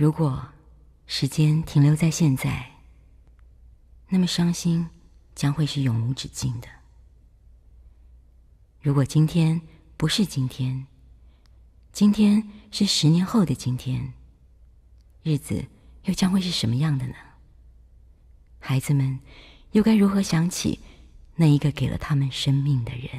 如果时间停留在现在，那么伤心将会是永无止境的。如果今天不是今天，今天是10年后的今天，日子又将会是什么样的呢？孩子们又该如何想起那一个给了他们生命的人？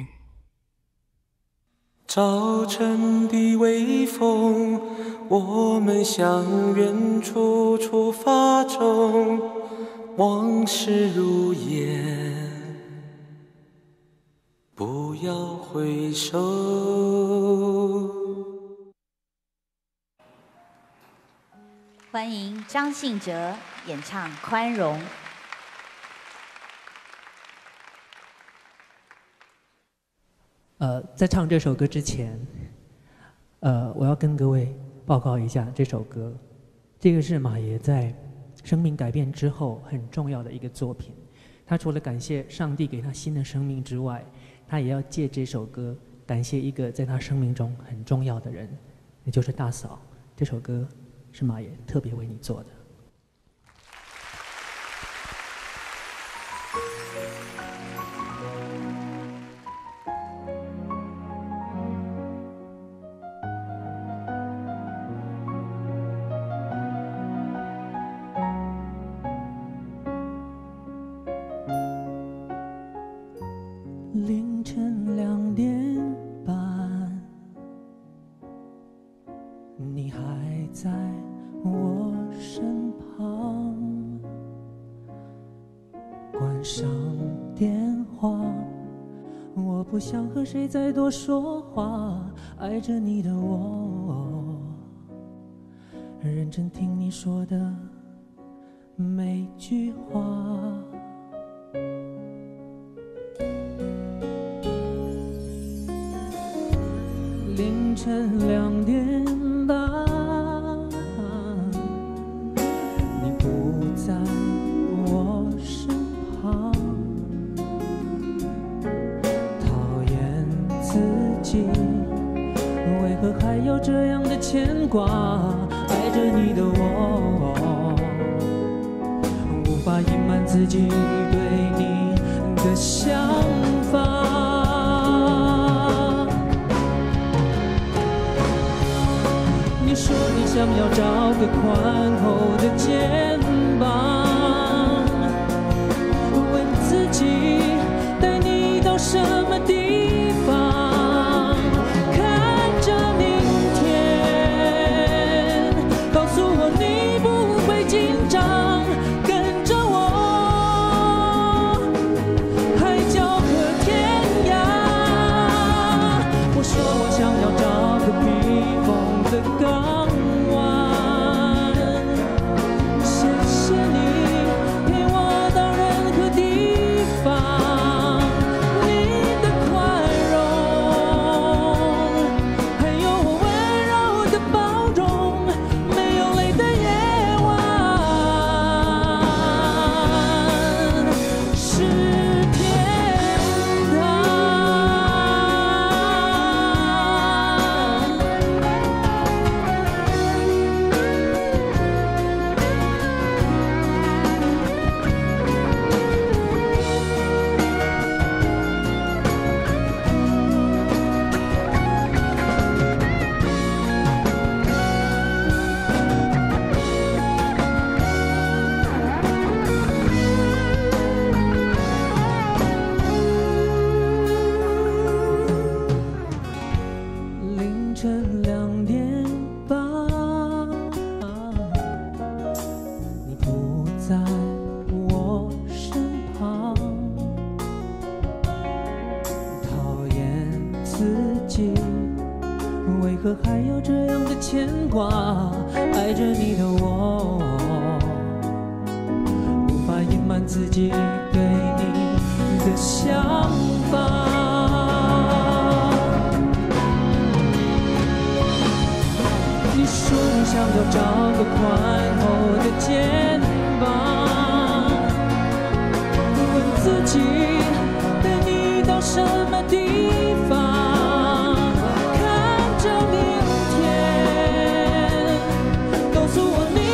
早晨的微风，我们向远处出发中，往事如烟，不要回首。 欢迎张信哲演唱《宽容》。 在唱这首歌之前，我要跟各位报告一下这首歌。这个是马爷在生命改变之后很重要的一个作品。他除了感谢上帝给他新的生命之外，他也要借这首歌感谢一个在他生命中很重要的人，也就是大嫂。这首歌是马爷特别为你做的。 凌晨2点半，你还在我身旁，关上电话，我不想和谁再多说话，爱着你的我，认真听你说的每句话。凌晨2点半，你不在我身旁，讨厌自己为何还有这样的牵挂，爱着你的我，无法隐瞒自己对你的想法。你说你想要找个宽厚的肩膀，问自己带你到什么地方，看着明天，告诉我你不会紧张，跟着我海角和天涯。我说我想要找个避风的港湾，谢谢你陪我到任何地方，你的宽容，还有我温柔的包容，没有泪的夜晚是天凌晨2点半，你不在我身旁，讨厌自己为何还有这样的牵挂，爱着你的我，无法隐瞒自己对你的想法。你说你想要找个宽厚的肩膀，问自己带你到什么地方，看着明天，告诉我你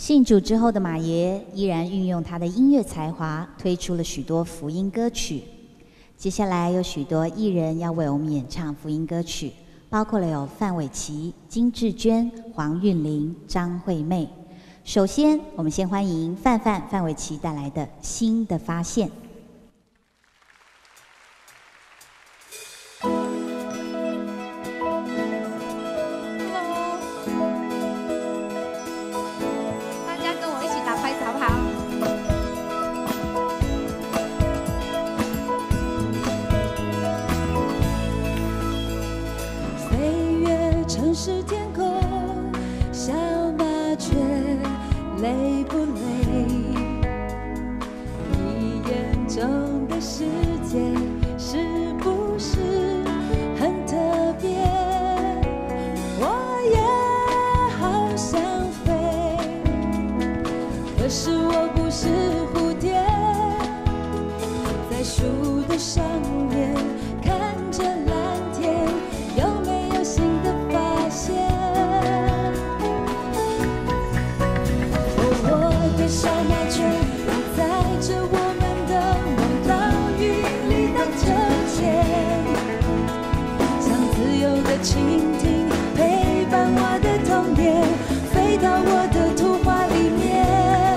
信主之后的马爷依然运用他的音乐才华，推出了许多福音歌曲。接下来有许多艺人要为我们演唱福音歌曲，包括了有范玮琪、金智娟、黄韵玲、张惠妹。首先，我们先欢迎范玮琪带来的《新的发现》。 是天空，小麻雀累不累？你眼中的世界是不是很特别？我也好想飞，可是我不是蝴蝶，在树的上面看着蓝天，有没有新的发现？我的小麻雀载着我们的梦到云里荡秋千，像自由的蜻蜓陪伴我的童年，飞到我的图画里面。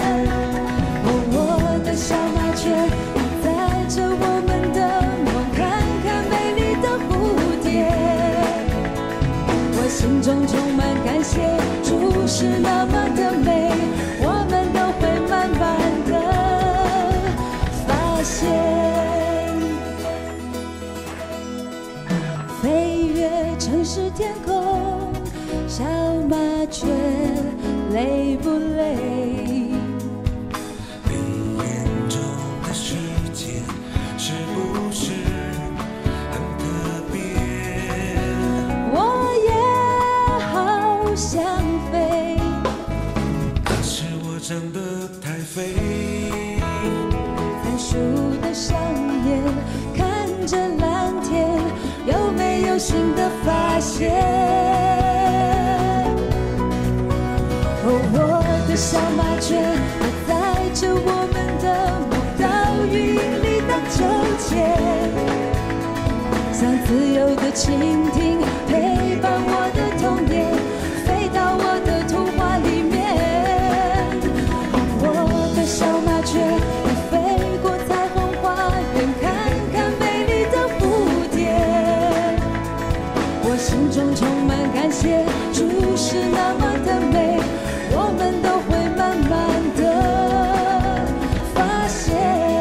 我的小麻雀载着我们的梦，看看美丽的蝴蝶。我心中充满感谢，主是那么的美，我们都会慢慢的发现。飞越城市天空，小麻雀累不累？ 你眼中的世界是不是很特别？ 我也好想飞， 可是我长得太肥。 在树的上面看着蓝天，有没有新的发现？我的小麻雀载着我们的梦到云里荡秋千，像自由的蜻蜓陪伴我的童年，飞到我的图画里面。我的小麻雀飞过彩虹花园，看看美丽的蝴蝶。我心中充满感谢，主是那么的美，我们都会慢慢的发现。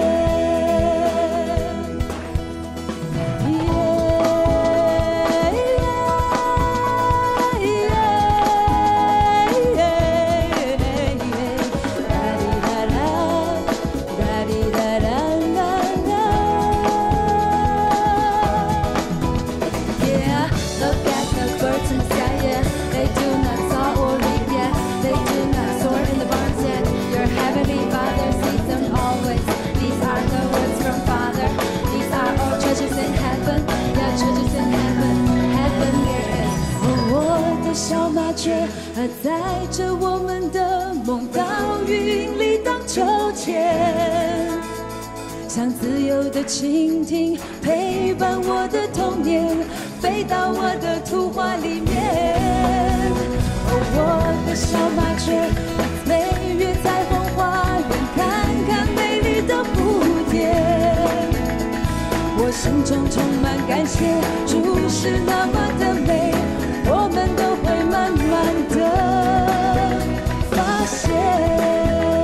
小麻雀载着我们的梦到云里荡秋千，像自由的蜻蜓陪伴我的童年，飞到我的图画里面。我的小麻雀飞越彩虹花园，看看美丽的蝴蝶。我心中充满感谢，主是那么的美，我们都会慢慢的发现。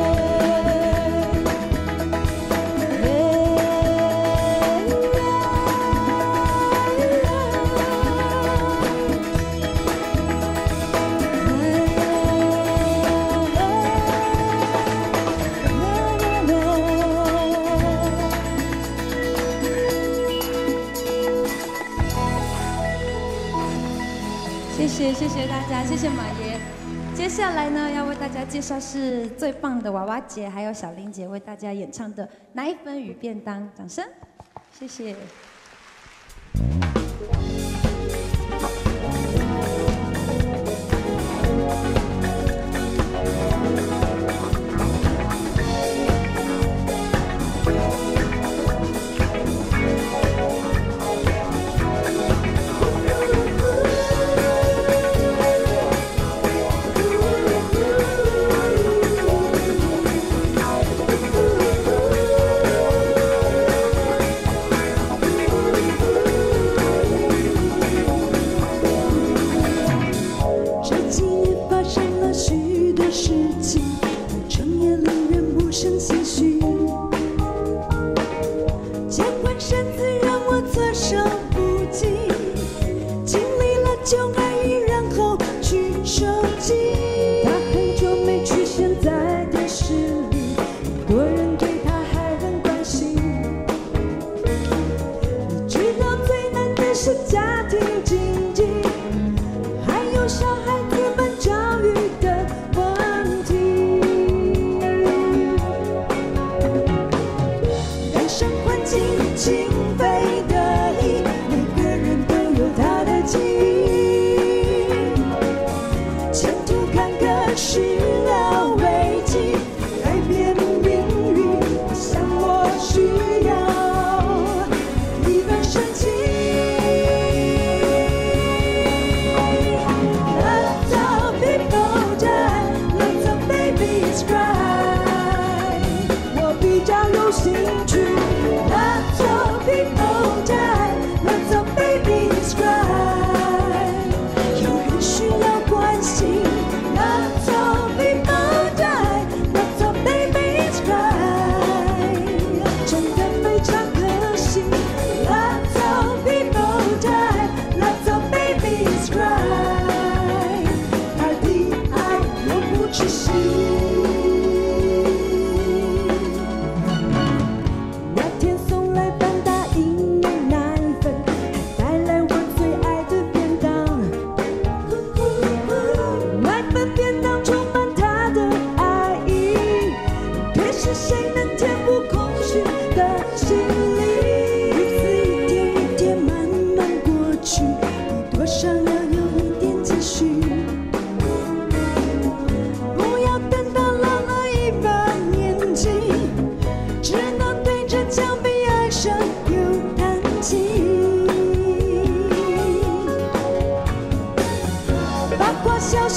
谢谢大家，谢谢马爷。接下来呢，要为大家介绍是最棒的娃娃姐还有小玲姐为大家演唱的《奶粉与便当》，掌声，谢谢。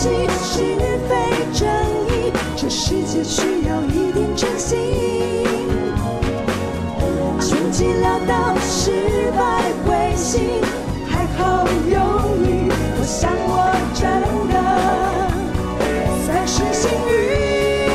系，是非正义，这世界需要一点真心。穷极潦倒，失败灰心，还好有你，我想我真的算是幸运。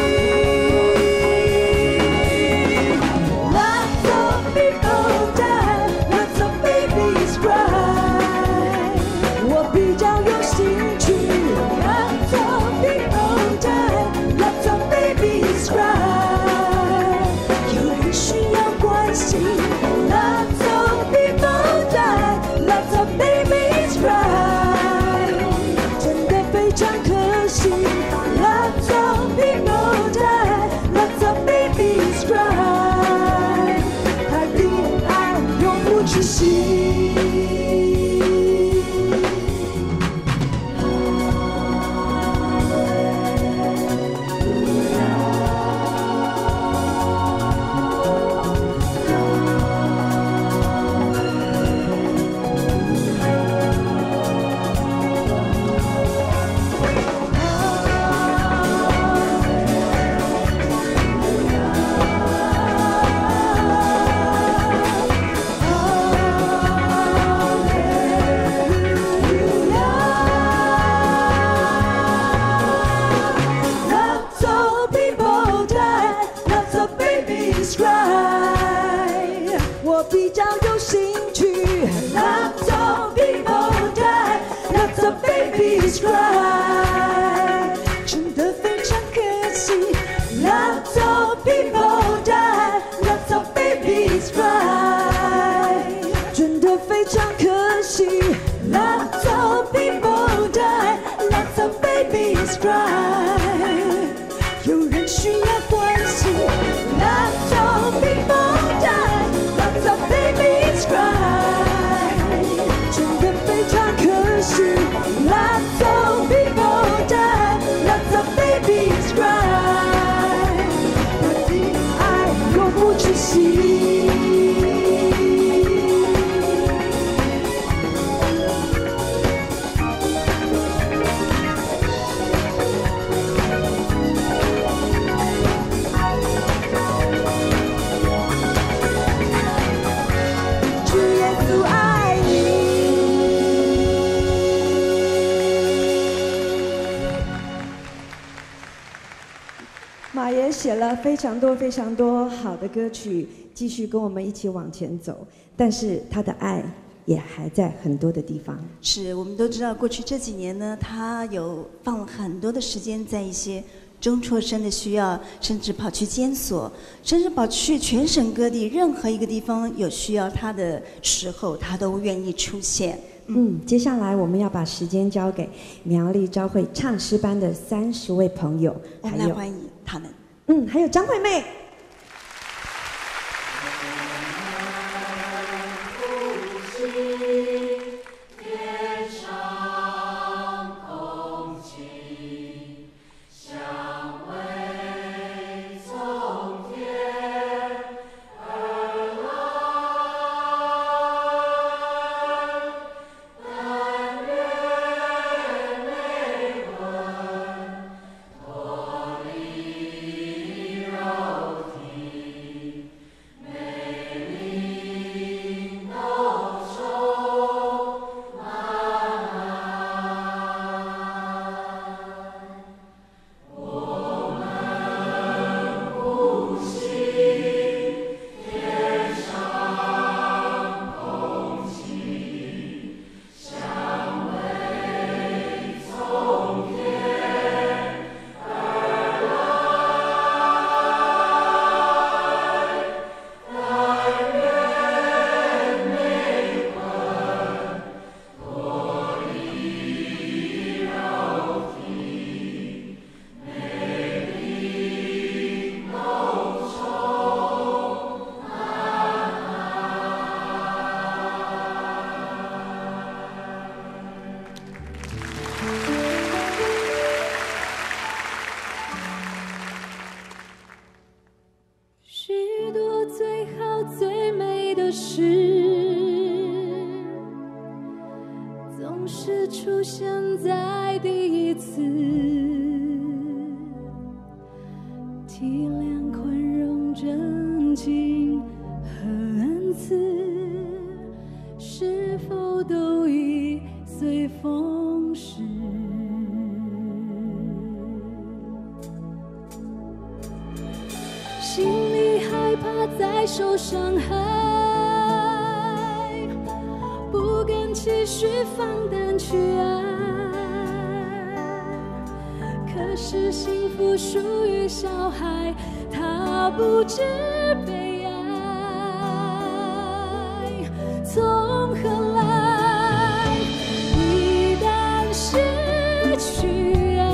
马爷写了非常多好的歌曲，继续跟我们一起往前走。但是他的爱也还在很多的地方。 是我们都知道，过去这几年呢，他有放了很多的时间在一些中辍生的需要，甚至跑去监所，甚至跑去全省各地任何一个地方有需要他的时候，他都愿意出现。 接下来我们要把时间交给苗栗朝会唱诗班的30位朋友， 我们来欢迎他们。 还有张惠妹。 Oh 是出现在第一次，体谅、宽容、真情和恩慈，是否都已随风逝？心里害怕再受伤害，不敢继续放胆去爱。可是幸福属于小孩，他不知悲哀。从何来？一旦失去爱，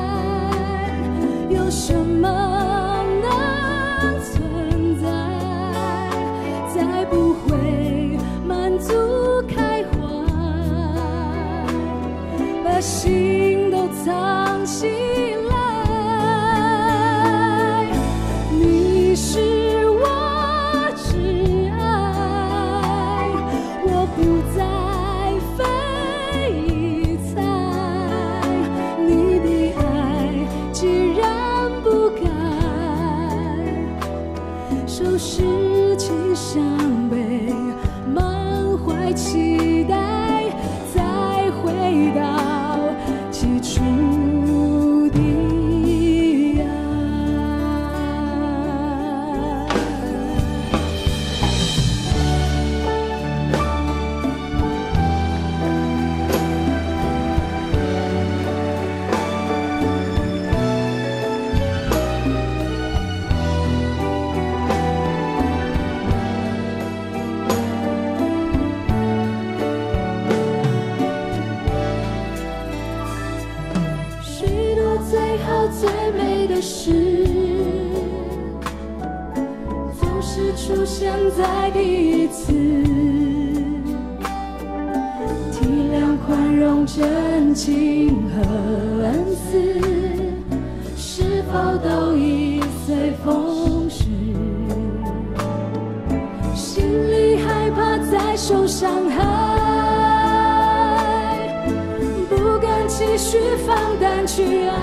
有什么能存在？再不会满足开怀，把心都藏起来。你是我挚爱，我不再费一猜。你的爱既然不改，收拾起伤悲，满怀期待，再回到起初的爱。许多最好最美的事，总是出现在第一次。体谅、宽容、真情和恩慈，是否都已随风逝？心里害怕再受伤害，不敢继续放胆去爱。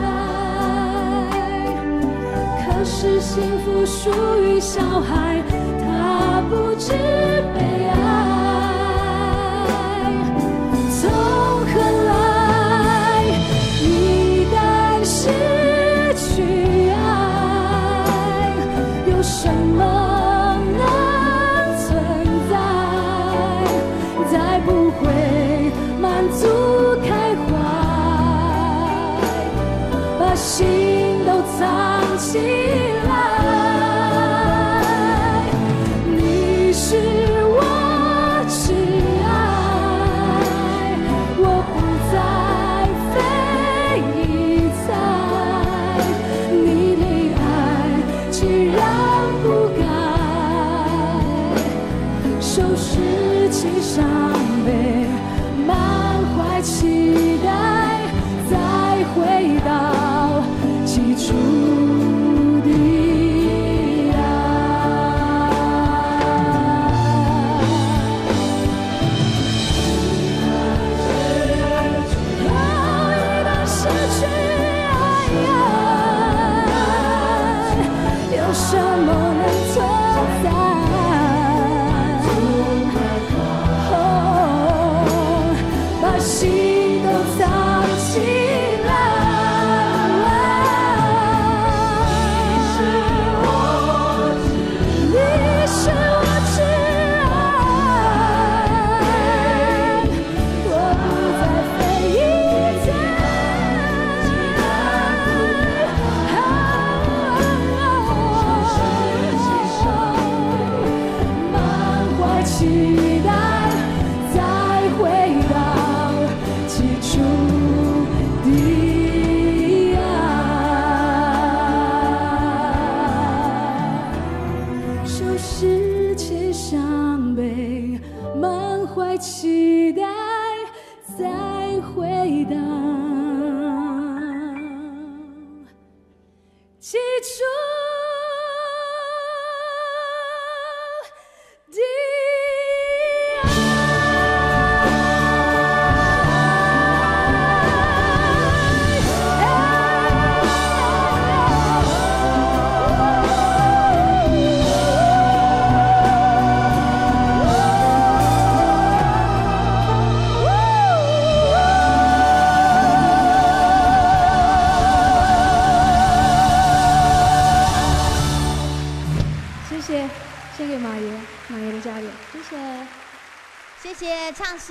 可是幸福属于小孩，他不知悲哀。从何来？一旦失去爱，有什么能存在？再不会满足开怀，把心都藏起来。你是我挚爱，我不再费一猜。你的爱既然不改，收拾起伤悲，满怀期待，再回到起初的爱。一旦失去爱，有什么能存在？把心都藏起来。你是我挚爱，我不再费一猜。满怀期待，再回到起初的爱。收拾起伤悲，满怀期待，再回到起初的爱。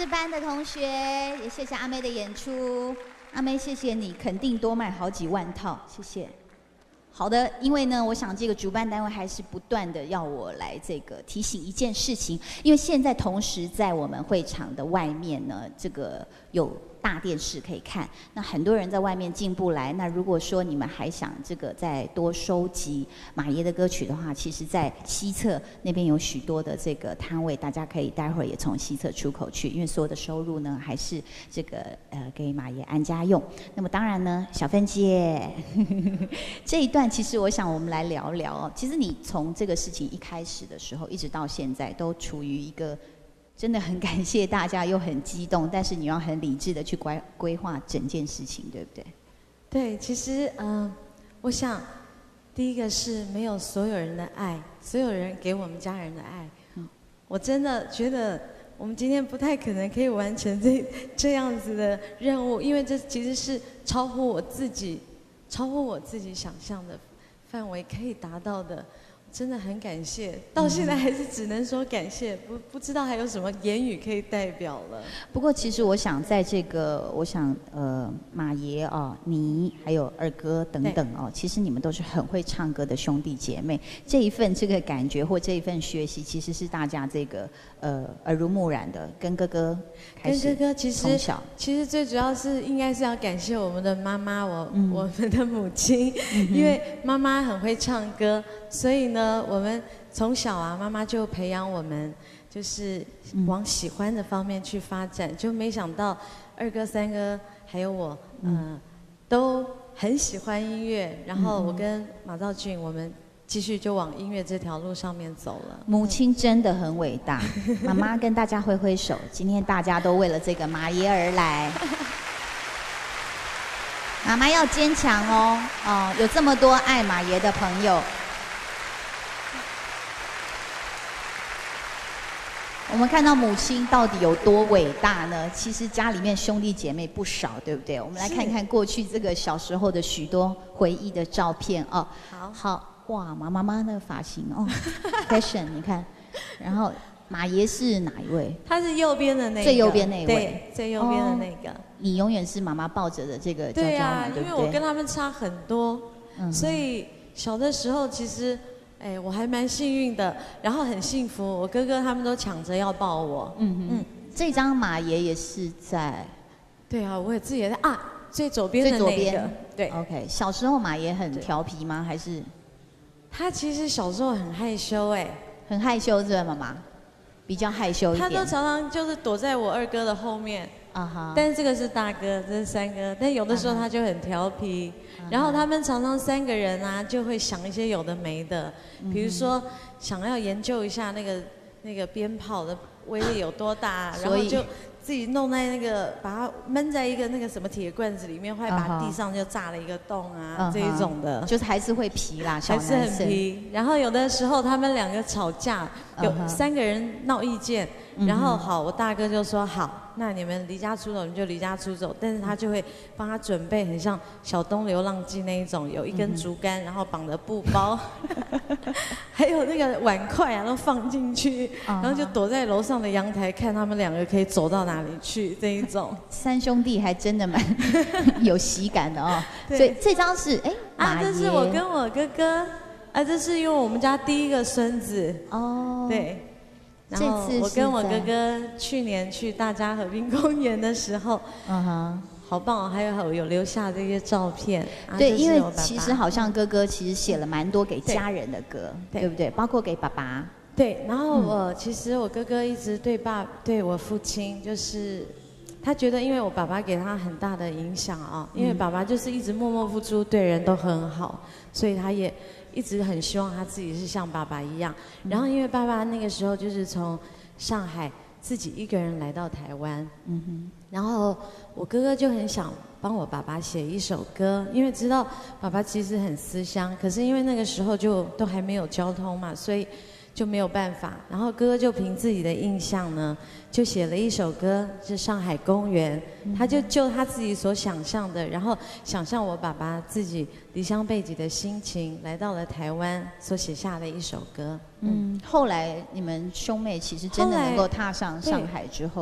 视班的同学，也谢谢阿妹的演出。阿妹，谢谢你，肯定多卖好几万套，谢谢。好的，因为呢，我想这个主办单位还是不断的要我来这个提醒一件事情，因为现在同时在我们会场的外面呢，这个有大电视可以看，那很多人在外面进不来。那如果说你们还想这个再多收集马爷的歌曲的话，其实在西侧那边有许多的这个摊位，大家可以待会儿也从西侧出口去，因为所有的收入呢还是这个给马爷安家用。那么当然呢，小芬姐这一段其实我想我们来聊聊哦。其实你从这个事情一开始的时候，一直到现在都处于一个真的很感谢大家，又很激动，但是你要很理智的去规划整件事情，对不对？ 对，其实我想第一个是没有所有人的爱，所有人给我们家人的爱。我真的觉得我们今天不太可能可以完成这样子的任务，因为这其实是超乎我自己想象的范围可以达到的。真的很感谢，到现在还是只能说感谢，不知道还有什么言语可以代表了。 不过其实我想在这个，马爷哦，你还有二哥等等哦，其实你们都是很会唱歌的兄弟姐妹，这一份这个感觉或这一份学习，其实是大家这个耳濡目染的，跟哥哥开始， 跟哥哥其实最主要是应该是要感谢我们的妈妈，我们的母亲，因为妈妈很会唱歌，所以呢。我们从小啊，妈妈就培养我们，就是往喜欢的方面去发展。就没想到二哥、三哥还有我，都很喜欢音乐。然后我跟马兆俊，我们继续就往音乐这条路上面走了。 母亲真的很伟大，妈妈跟大家挥挥手，今天大家都为了这个马爷而来。妈妈要坚强哦，有这么多爱马爷的朋友。我们看到母亲到底有多伟大呢？其实家里面兄弟姐妹不少，对不对？我们来看看过去这个小时候的许多回忆的照片哦。好，哇，马妈妈那个发型哦，fashion， 你看。然后马爷是哪一位？ 他是右边的那个， 最右边那一位， 对，最右边的那个。 你永远是妈妈抱着的这个娇娇嘛，对不对？ 因为我跟他们差很多，所以小的时候其实。我还蛮幸运的，然后很幸福。我哥哥他们都抢着要抱我。 这张马爷也是在， 对啊，我也自己也在啊，最左边的那个。对。 OK， 小时候马爷很调皮吗？还是？ 他其实小时候很害羞很害羞是吧，妈妈？比较害羞一点。 他都常常就是躲在我二哥的后面。但是这个是大哥，这是三哥。但有的时候他就很调皮。然后他们常常三个人啊，就会想一些有的没的，比如说想要研究一下那个鞭炮的威力有多大，然后就自己弄在那个把它闷在一个那个什么铁罐子里面，会把地上就炸了一个洞啊，这一种的， 就是还是会皮啦，小男生还是很皮。然后有的时候他们两个吵架，有3个人闹意见，然后好，我大哥就说好，那你们离家出走，你就离家出走，但是他就会帮他准备很像小东流浪记那一种，有一根竹竿，然后绑着布包，还有那个碗筷啊都放进去，然后就躲在楼上的阳台看他们两个可以走到哪里去这一种。 三兄弟还真的蛮有喜感的哦。所以这张是这是我跟我哥哥，这是因为我们家第一个孙子哦。 对。然后我跟我哥哥去年去大家河滨公园的时候，好棒哦！还有留下这些照片。 对，因为其实好像哥哥其实写了蛮多给家人的歌，对不对？包括给爸爸。 对，然后其实我哥哥一直对我父亲，就是他觉得，因为我爸爸给他很大的影响啊，因为爸爸就是一直默默付出，对人都很好，所以他也一直很希望他自己是像爸爸一样。然后因为爸爸那个时候就是从上海自己一个人来到台湾，然后我哥哥就很想帮我爸爸写一首歌，因为知道爸爸其实很思乡，可是因为那个时候就都还没有交通嘛，所以就没有办法。然后哥哥就凭自己的印象呢，就写了一首歌，是《上海公园》，他就他自己所想象的，然后想象我爸爸自己离乡背井的心情，来到了台湾所写下的一首歌。 后来你们兄妹其实真的能够踏上上海之后。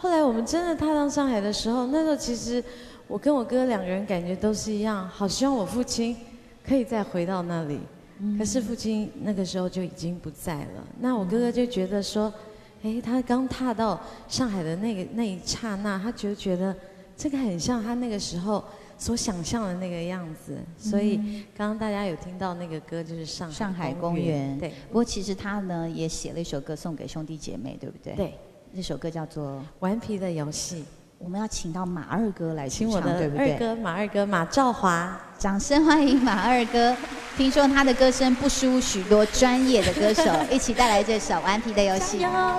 后来我们真的踏上上海的时候，那时候其实我跟我哥两个人感觉都是一样，好希望我父亲可以再回到那里。可是父亲那个时候就已经不在了。那我哥哥就觉得说，他刚踏到上海的那一刹那，他觉得这个很像他那个时候所想象的那个样子。所以刚刚大家有听到那个歌，就是上海公园。对。 不过其实他呢也写了一首歌送给兄弟姐妹，对不对？ 对。 这首歌叫做《 顽皮的游戏》。 我们要请到马二哥来请我的对不对？ 二哥马二哥马兆华， 掌声欢迎马二哥。听说他的歌声不输许多专业的歌手，一起带来这首《顽皮的游戏》。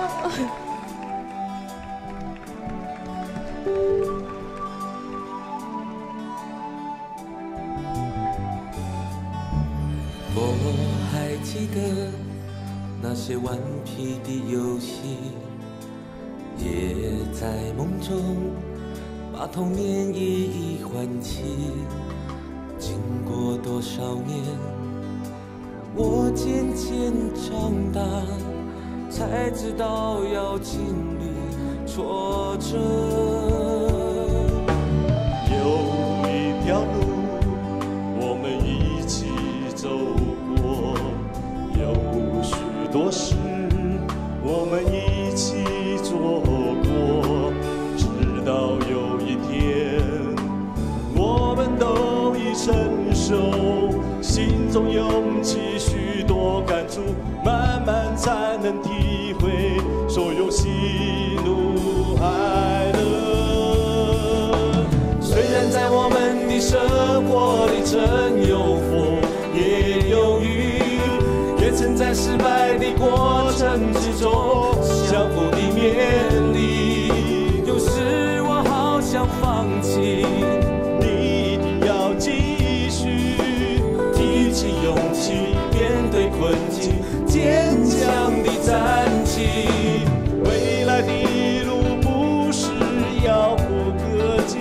我还记得那些顽皮的游戏，也在梦中把童年一一唤起。经过多少年，我渐渐长大，才知道要经历挫折。 有一条路，我们一起走过，有许多事，我们一起做过，直到有一天，我们都已成熟，心中涌起许多感触，慢慢才能体会所有喜怒哀乐。虽然在我们的生活里曾有风也有雨，也曾在失败的过程之中相互的勉励。有时我好想放弃，你一定要继续，提起勇气面对困境，坚强地站起。未来的路不是遥不可及，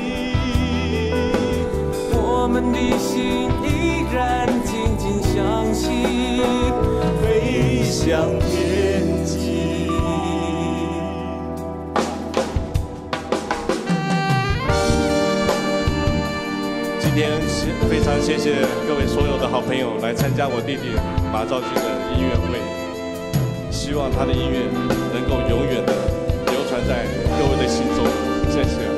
我们的心依然紧紧相系，飞向天际。今天非常谢谢各位所有的好朋友来参加我弟弟马兆军的音乐会，希望他的音乐能够永远的流传在各位的心中，谢谢。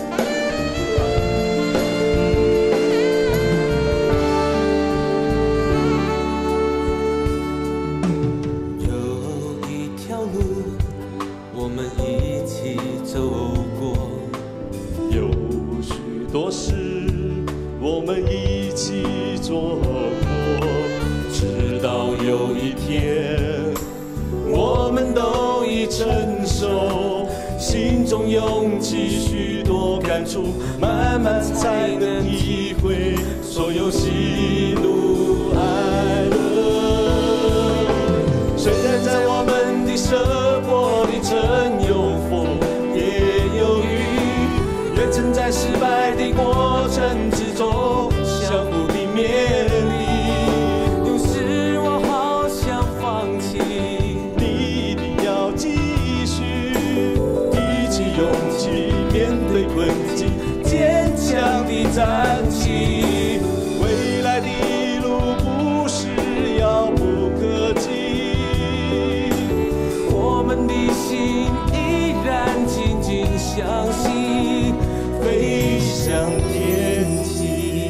多事我们一起做过，直到有一天我们都已成熟，心中涌起许多感触，慢慢才能体会所有喜怒哀乐。虽然在我们的生活里曾有风也有雨，也曾在失败的过程之中相互的勉励。有时我好想放弃，你一定要继续，提起勇气面对困境，坚强地站起。未来的路不是遥不可及，我们的心依然紧紧相系，飞向天际。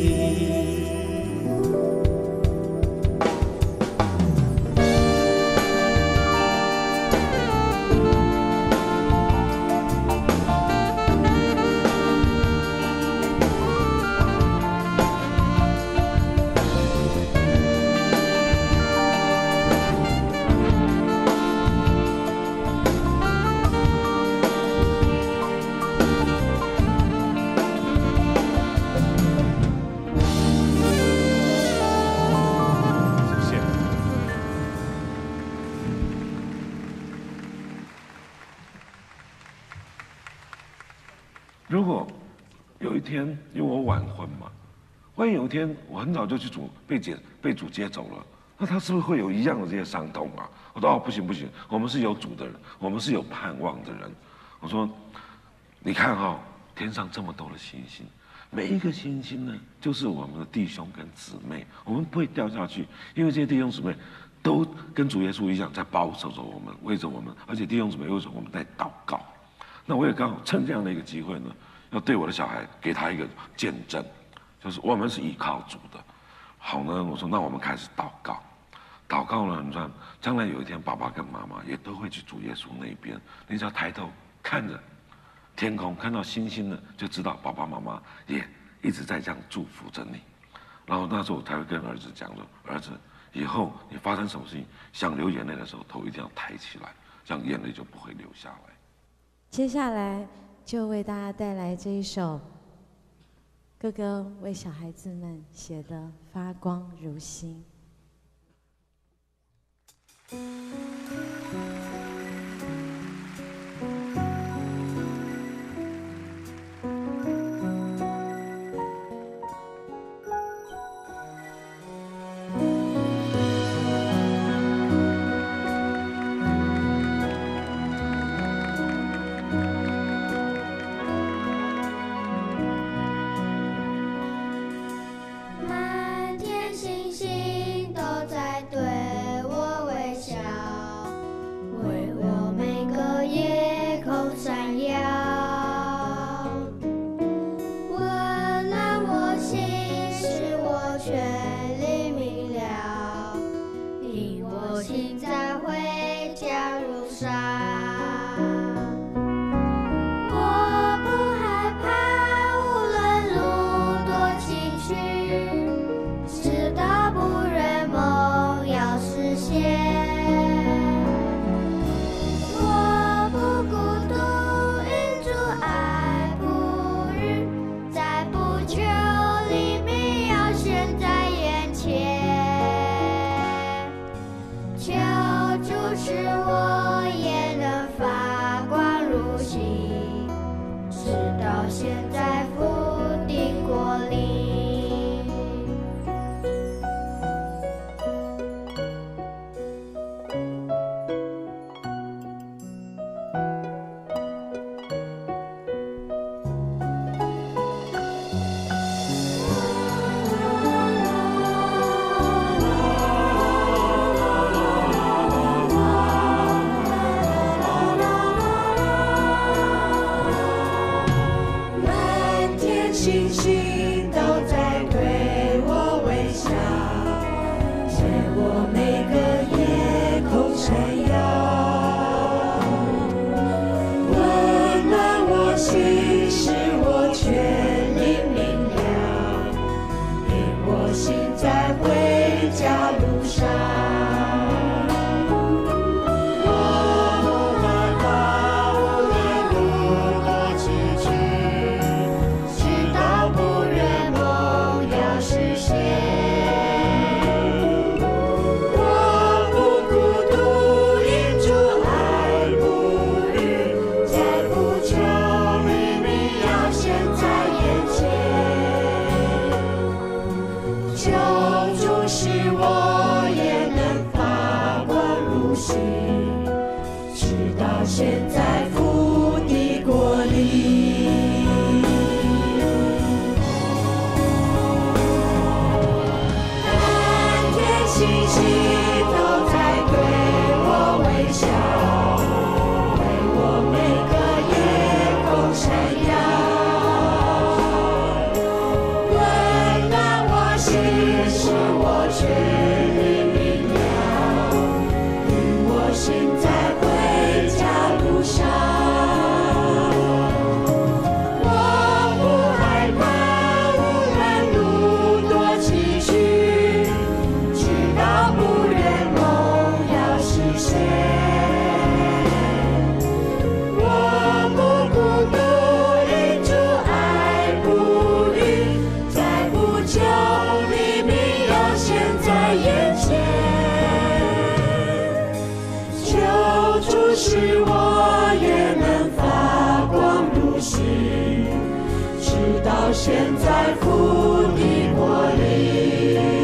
如果有一天因为我晚婚嘛，万一有一天我很早就去被主接走了，那他是不是会有一样的这些伤痛啊？我说哦，不行不行，我们是有主的人，我们是有盼望的人。我说你看哈、天上这么多的星星，每一个星星呢，就是我们的弟兄跟姊妹，我们不会掉下去，因为这些弟兄姊妹都跟主耶稣一样，在保守着我们，为着我们，而且弟兄姊妹为着我们在祷告。那我也刚好趁这样的一个机会呢，要对我的小孩给他一个见证，就是我们是依靠主的。好呢，我说那我们开始祷告。祷告呢，你看，将来有一天，爸爸跟妈妈也都会去主耶稣那边。你只要抬头看着天空，看到星星呢，就知道爸爸妈妈也一直在这样祝福着你。然后那时候我才会跟儿子讲说：“儿子，以后你发生什么事情想流眼泪的时候，头一定要抬起来，这样眼泪就不会流下来。” 接下来就为大家带来这一首哥哥为小孩子们写的《发光如星》。 满天星星都在对我微笑，为我每个夜空闪耀，温暖我心，使我全力明了，引我心在回家路上。我不害怕，无论路多崎岖，直到不忍梦要实现。我不孤独，因主爱不渝，在不久黎明要现在眼前。求主使我也能发光如星，直到现在复的国里。 满天星星都在对我微笑，借我每个夜空闪耀，温暖我心，使我全灵明了，引我心在回家路上。我不害怕，无论路多崎岖，直到不忍梦要实现。我不孤独，因主爱不渝，在不久黎明要现在眼前。求主使我也能发光如星，直到现在复的国里。满天星星都在对我微笑，为我每个夜空闪耀，温暖我心，使我全力明了，引我心在回家路上。我不害怕，无论路多崎岖，直到不忍梦要实现。我不孤独，因主爱不渝，在不久黎明要现在眼前。求主使我也能发光如星，直到现在复的国里。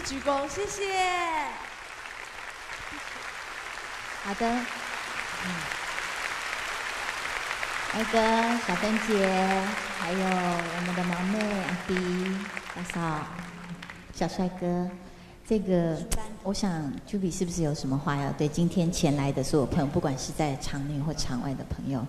鞠躬，谢谢。 好的，儿哥、小芬姐，还有我们的毛妹、阿迪、大嫂、小帅哥，这个我想 Julie 是不是有什么话要对今天前来的所有朋友，不管是在场内或场外的朋友？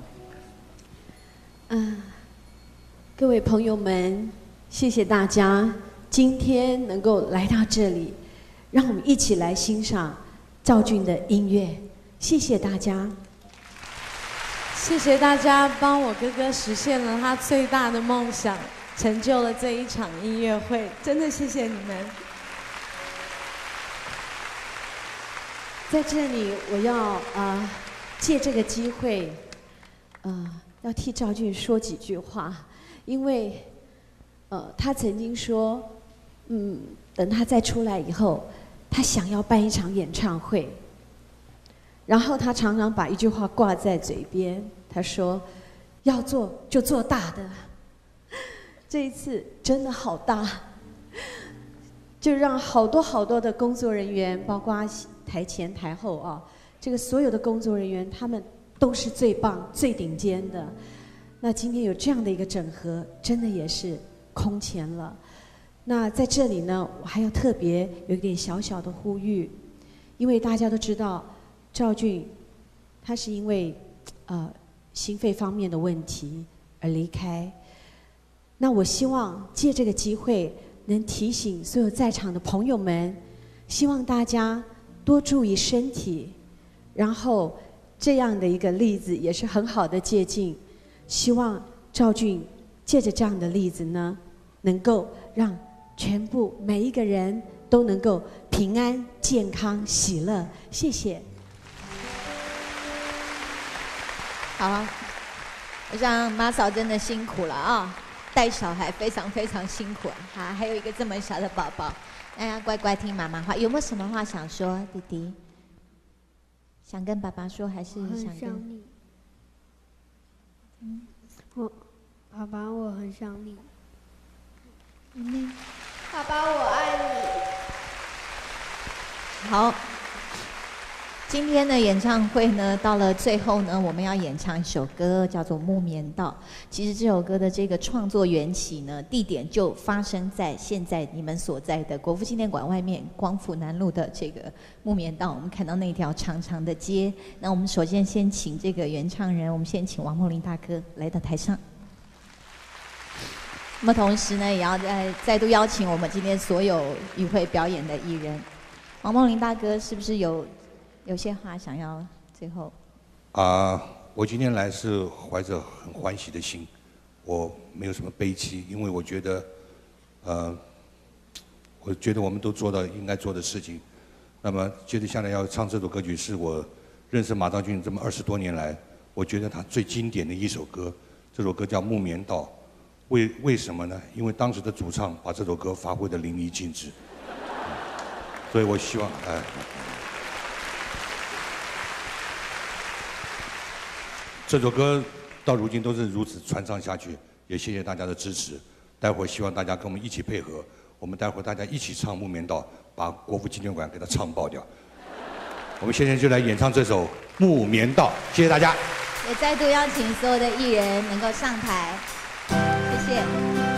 各位朋友们，谢谢大家今天能够来到这里，让我们一起来欣赏赵俊的音乐。谢谢大家， 谢谢大家帮我哥哥实现了他最大的梦想，成就了这一场音乐会，真的谢谢你们。 在这里，我要借这个机会，要替赵俊说几句话，因为他曾经说，等他再出来以后，他想要办一场演唱会。然后他常常把一句话挂在嘴边，他说：“要做就做大的。”这一次真的好大，就让好多的工作人员，包括台前台后啊，这个所有的工作人员，他们都是最棒、最顶尖的。那今天有这样的一个整合，真的也是空前了。那在这里呢，我还要特别有一点小小的呼吁，因为大家都知道。赵俊，他是因为心肺方面的问题而离开。那我希望借这个机会，能提醒所有在场的朋友们，希望大家多注意身体。然后这样的一个例子也是很好的借鉴。希望赵俊借着这样的例子呢，能够让全部每一个人都能够平安、健康、喜乐。谢谢。 好，我想妈嫂真的辛苦了啊，带小孩非常辛苦啊，还有一个这么小的宝宝，大家乖乖听妈妈话。有没有什么话想说，弟弟？想跟爸爸说，还是想跟？ 爸爸，我很想你。 爸爸，我爱你。 好。今天的演唱会呢，到了最后呢，我们要演唱一首歌，叫做《木棉道》。其实这首歌的这个创作缘起呢，地点就发生在现在你们所在的国父纪念馆外面光复南路的这个木棉道。我们看到那条长长的街。那我们首先先请这个原唱人，我们先请王梦麟大哥来到台上。那么同时呢，也要再度邀请我们今天所有与会表演的艺人。王梦麟大哥是不是有些话想要最后？ 我今天来是怀着很欢喜的心，我没有什么悲戚，因为我觉得我们都做到应该做的事情。那么接着下来要唱这首歌曲，是我认识马昭俊这么20多年来，我觉得他最经典的一首歌。这首歌叫《木棉道》，为什么呢？因为当时的主唱把这首歌发挥得淋漓尽致，所以我希望这首歌到如今都是如此传唱下去，也谢谢大家的支持。待会儿希望大家跟我们一起配合，我们待会儿大家一起唱《木棉道》，把国父纪念馆给它唱爆掉。我们现在就来演唱这首《木棉道》，谢谢大家。 也再度邀请所有的艺人能够上台，谢谢。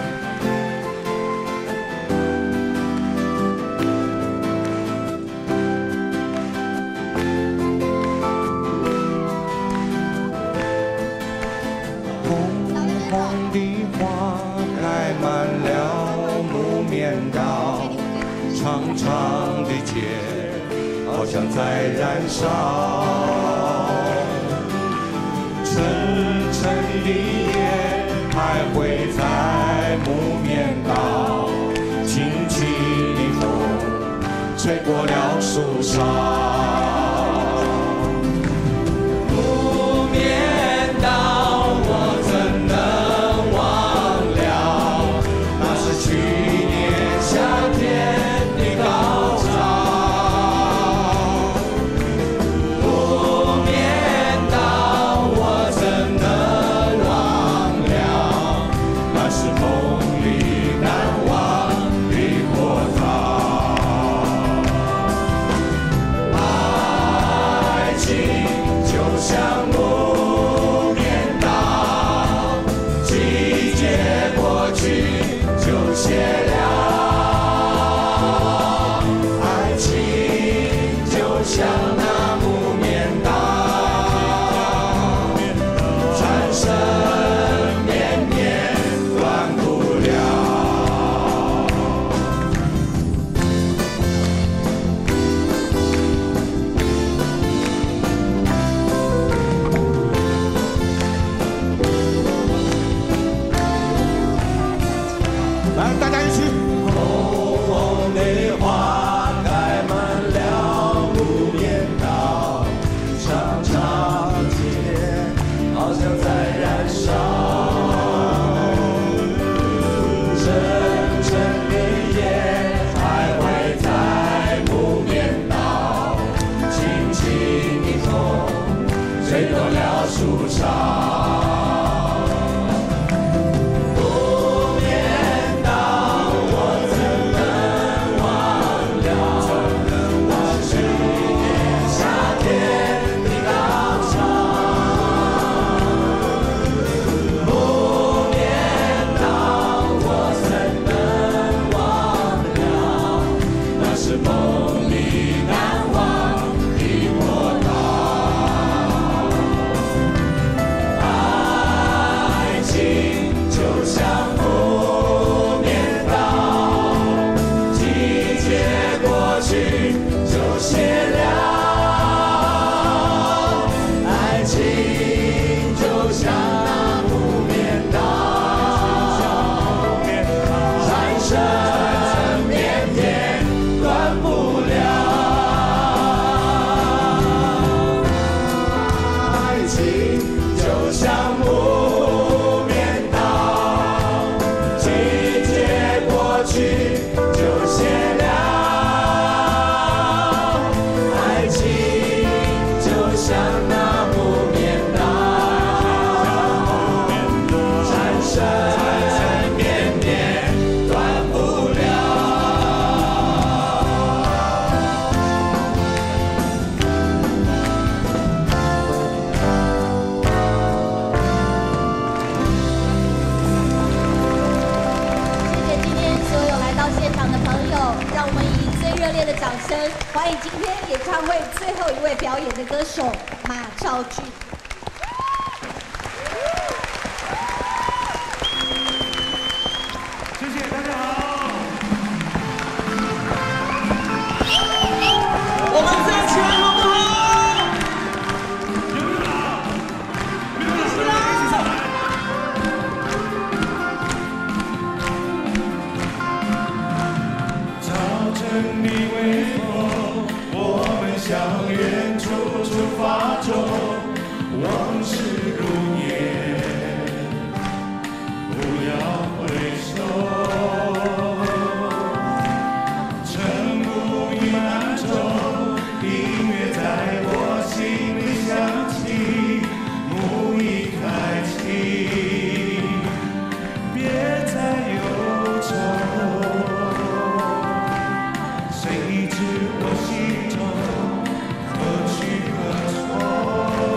长长的街，好像在燃烧。沉沉的夜，徘徊在木棉道。轻轻的风，吹过了树梢。木棉道，我怎能忘了？那是去年夏天。梦里难忘的波涛。 来，大家一起。 红红的花开满了木棉道，长长的街好像在燃烧。阵阵的烟徘徊在木棉道，轻轻的风吹动了树梢。 欢迎今天演唱会最后一位表演的歌手马兆骏。 谢谢大家好。我们站起来好不好？有没有啦？没有啦，一起上来。朝着你微风，我们向远处出发中，往事如烟，不要回首。晨雾弥漫中，音乐在我心里响起，幕已开启，别再忧愁。谁知我心中何去何从？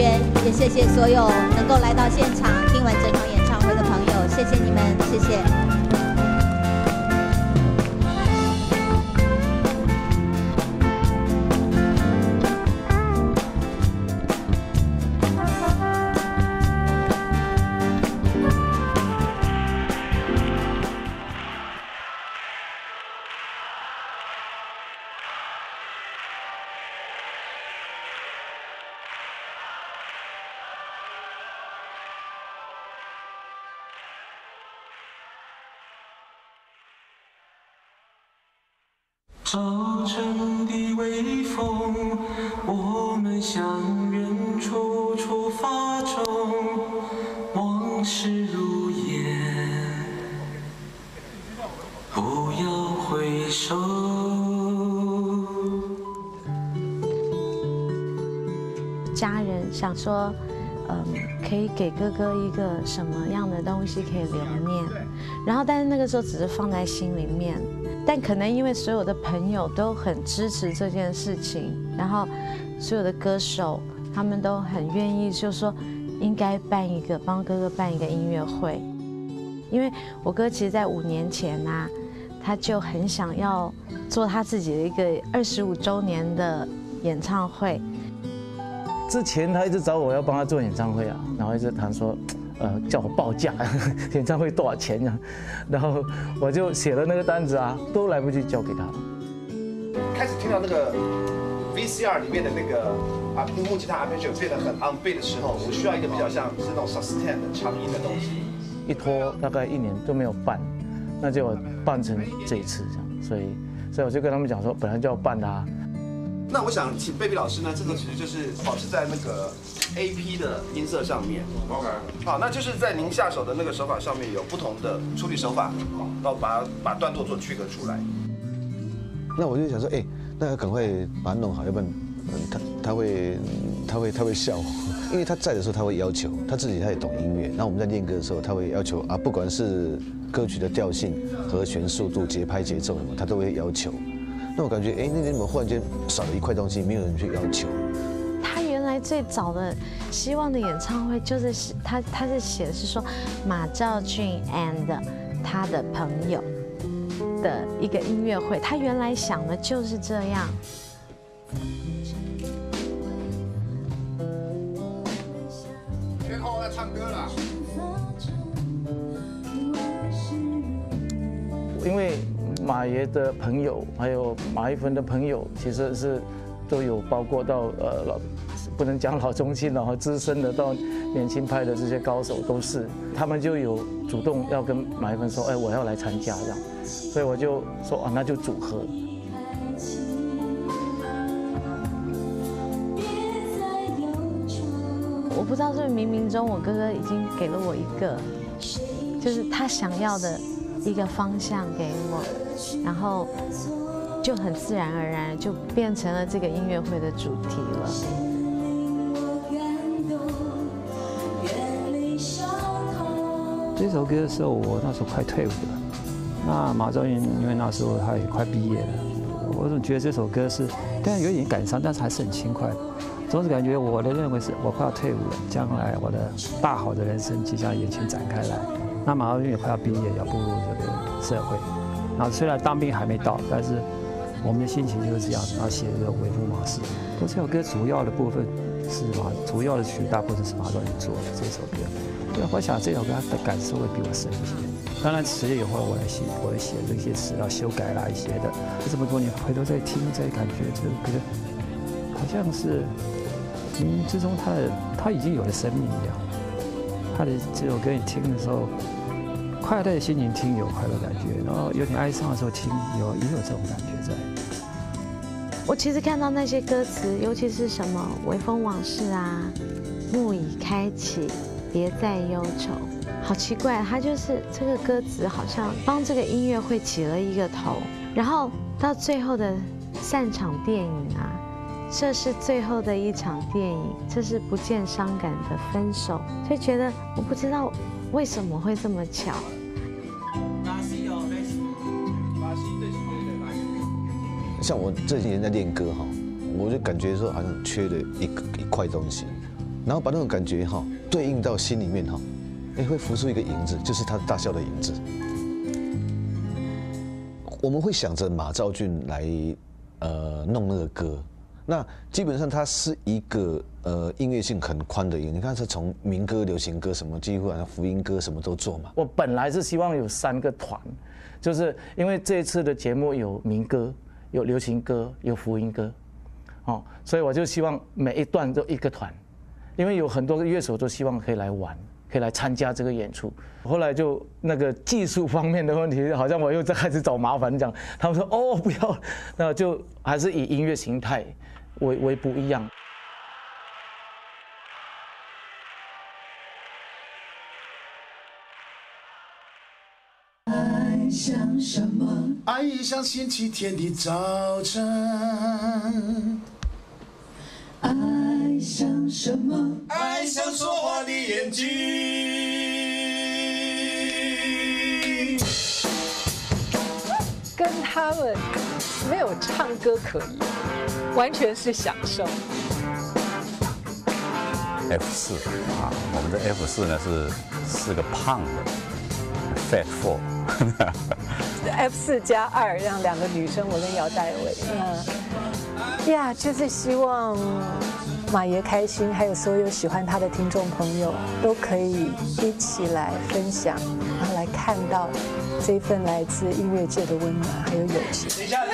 边，也谢谢所有能够来到现场听完整场演唱会的朋友，谢谢你们，谢谢。 早晨的微风，我们向远处出发中，往事如烟，不要回首。 家人想说，可以给哥哥一个什么样的东西可以留念，然后但是那个时候只是放在心里面。但可能因为所有的朋友都很支持这件事情，然后所有的歌手他们都很愿意，就说应该帮哥哥办一个音乐会。因为我哥其实在5年前啊，他就很想要做他自己的一个25周年的演唱会。 之前他一直找我要帮他做演唱会啊，然后一直谈说。叫我报价，演唱会多少钱呀？然后我就写了那个单子啊，都来不及交给他。 开始听到那个 VCR 里面的那个木吉他 arpeggio 变得很 on beat 的时候，我需要一个比较像是那种 sustain 的长音的东西。 一拖大概1年都没有办，那就办成这一次这样，所以我就跟他们讲说，本来就要办啊。 那我想请贝比老师呢，这个其实就是保持在那个 AP 的音色上面。OK。好，那就是在您下手的那个手法上面有不同的处理手法，然后把段落做区隔出来。 那我就想说，那要赶快把它弄好，要不然他会笑我，因为他在的时候他会要求，他自己他也懂音乐，然后我们在练歌的时候他会要求不管是歌曲的调性、和弦、速度、节拍、节奏什么，他都会要求。那我感觉，那天怎么忽然间少了一块东西，没有人去要求。 他原来最早的希望的演唱会就是他是写的是说马兆骏 and 他的朋友的一个音乐会，他原来想的就是这样。 天后在唱歌了。 因为马爷的朋友，还有马一芬的朋友，其实是都有包括到不能讲老中青了，和资深的到年轻派的这些高手都是，他们就有主动要跟马一芬说，我要来参加这样，所以我就说那就组合。 我不知道是不是冥冥中我哥哥已经给了我一个，就是他想要的一个方向给我，然后就很自然而然就变成了这个音乐会的主题了。 这首歌的时候，我那时候快退伍了。那马兆骏因为那时候他也快毕业了，我总觉得这首歌是，当然有点感伤，但是还是很轻快。总是感觉我的认为是我快要退伍了，将来我的大好的人生即将眼前展开来。那马兆骏也快要毕业，要步入这个社会。然后虽然当兵还没到，但是我们的心情就是这样子。然后写这个为父马事。不过这首歌主要的部分是主要的曲大部分是马兆骏做的这首歌。对，我想这首歌的感受会比我深一些。当然词以后我会写这些词，要修改啦一些的。这么多年回头再听，再感觉这个歌好像是冥冥之中他已经有了生命一样。他的这首歌你听的时候，快乐的心情听有快乐感觉，然后有点哀伤的时候听也有这种感觉在。 我其实看到那些歌词，尤其是什么微风往事啊，幕已开启，别再忧愁，好奇怪，他就是这个歌词好像帮这个音乐会起了一个头，然后到最后的散场电影啊，这是最后的一场电影，这是不见伤感的分手，就觉得我不知道为什么会这么巧。像我这几年在练歌哈，我就感觉说好像缺了一块东西， 然后把那种感觉哈对应到心里面哈，会浮出一个影子，就是他大笑的影子。我们会想着马兆骏来弄那个歌，那基本上它是一个音乐性很宽的音乐。你看，是从民歌、流行歌什么，几乎好像福音歌什么都做嘛。 我本来是希望有3个团，就是因为这一次的节目有民歌、有流行歌、有福音歌，所以我就希望每一段都一个团，因为有很多个乐手都希望可以来玩。可以来参加这个演出，后来就那个技术方面的问题，好像我又在开始找麻烦讲，他们说哦不要，那就还是以音乐形态为不一样。 爱像什么？爱像星期天的早晨。爱像什么？爱像说话的眼睛。 跟他们没有唱歌可言，完全是享受。 F4啊，我们的 F4呢是个胖的 Fat 4。 F4+2，让2个女生，我跟姚代伟，就是希望马爷开心，还有所有喜欢他的听众朋友都可以一起来分享，然后来看到这份来自音乐界的温暖还有友情。 等一下，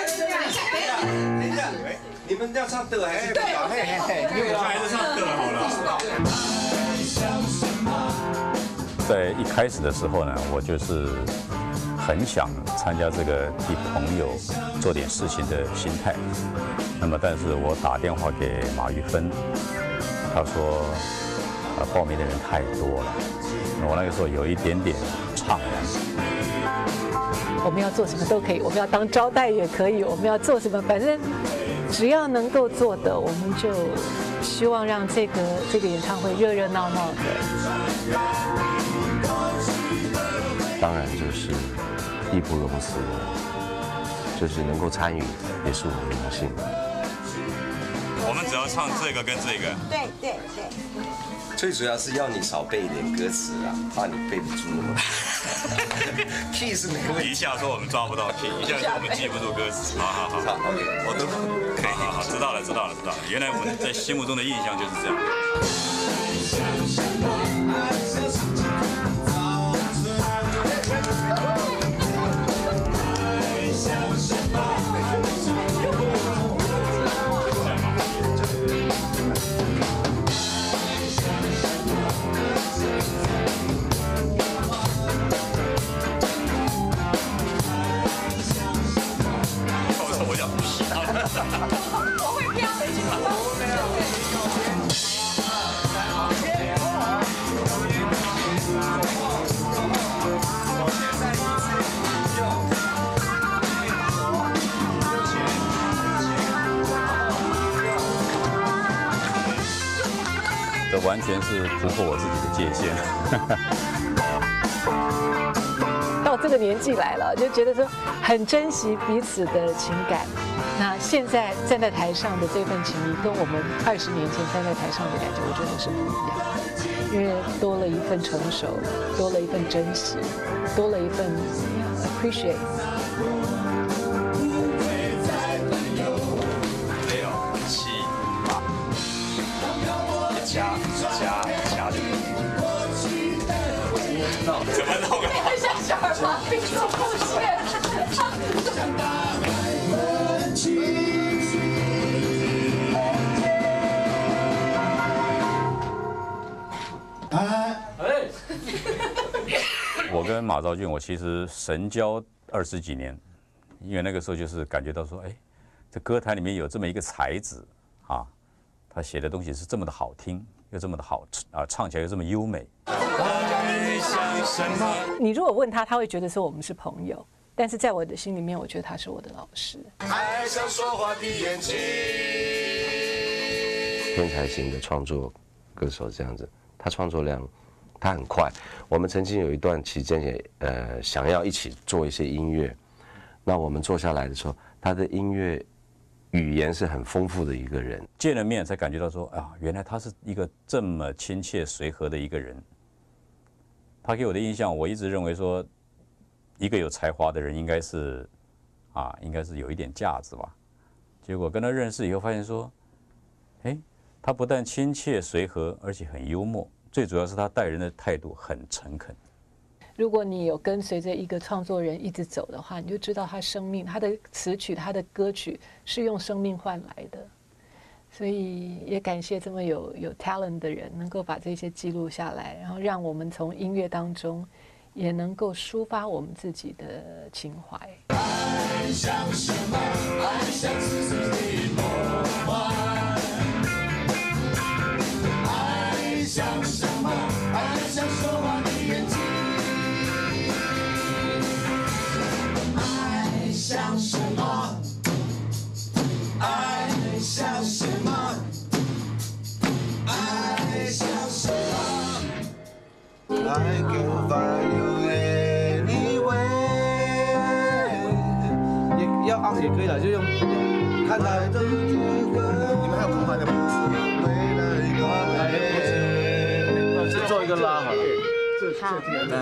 你们要唱的还是对？你们还是唱的好了。 在一开始的时候呢，我就是很想参加这个替朋友做点事情的心态。那么，但是我打电话给马玉芬，他说，报名的人太多了。我那个时候有一点点怅然。 我们要做什么都可以，我们要当招待也可以，我们要做什么，反正只要能够做的，我们就希望让这个演唱会热热闹闹的。 当然就是义不容辞，就是能够参与，也是我的荣幸。 我们只要唱这个跟这个。 对。 最主要是要你少背一点歌词啊，怕你背不住那么。key 是没问题。 一下说我们抓不到 key， 一下说我们记不住歌词。好 ，OK， 我都可以。 好，知道了。原来我们在心目中的印象就是这样。 我会飘回去。 这完全是突破我自己的界限。 到这个年纪来了，就觉得说很珍惜彼此的情感。那现在站在台上的这份情谊，跟我们20年前站在台上的感觉，我觉得是不一样。因为多了一份成熟，多了一份珍惜，多了一份 appreciate。 6、7、8，加就可以。怎么弄啊？ 像小儿麻痹出现。 我跟马兆骏，我其实神交20几年，因为那个时候就是感觉到说，这歌坛里面有这么一个才子啊，他写的东西是这么的好听，又这么的好唱起来又这么优美。 你如果问他，他会觉得说我们是朋友，但是在我的心里面，我觉得他是我的老师。 爱像说话的眼睛。 天才型的创作歌手这样子，他创作量他很快。我们曾经有一段期间也想要一起做一些音乐，那我们坐下来的时候，他的音乐语言是很丰富的一个人。 见了面才感觉到说啊，原来他是一个这么亲切随和的一个人。他给我的印象，我一直认为说，一个有才华的人应该是有一点架子吧。结果跟他认识以后，发现说，哎，他不但亲切随和，而且很幽默，最主要是他待人的态度很诚恳。 如果你有跟随着一个创作人一直走的话，你就知道他生命、他的词曲、他的歌曲是用生命换来的。所以也感谢这么有 talent 的人，能够把这些记录下来，然后让我们从音乐当中也能够抒发我们自己的情怀。 爱像什么？爱像丝丝的梦幻。爱像什么？爱像说话的眼睛。爱像什么？爱像什么？爱像什么 ？I can find you anywhere。要昂也可以了，就用看他。你们还有空拍的吗？就做一个拉好了。 好。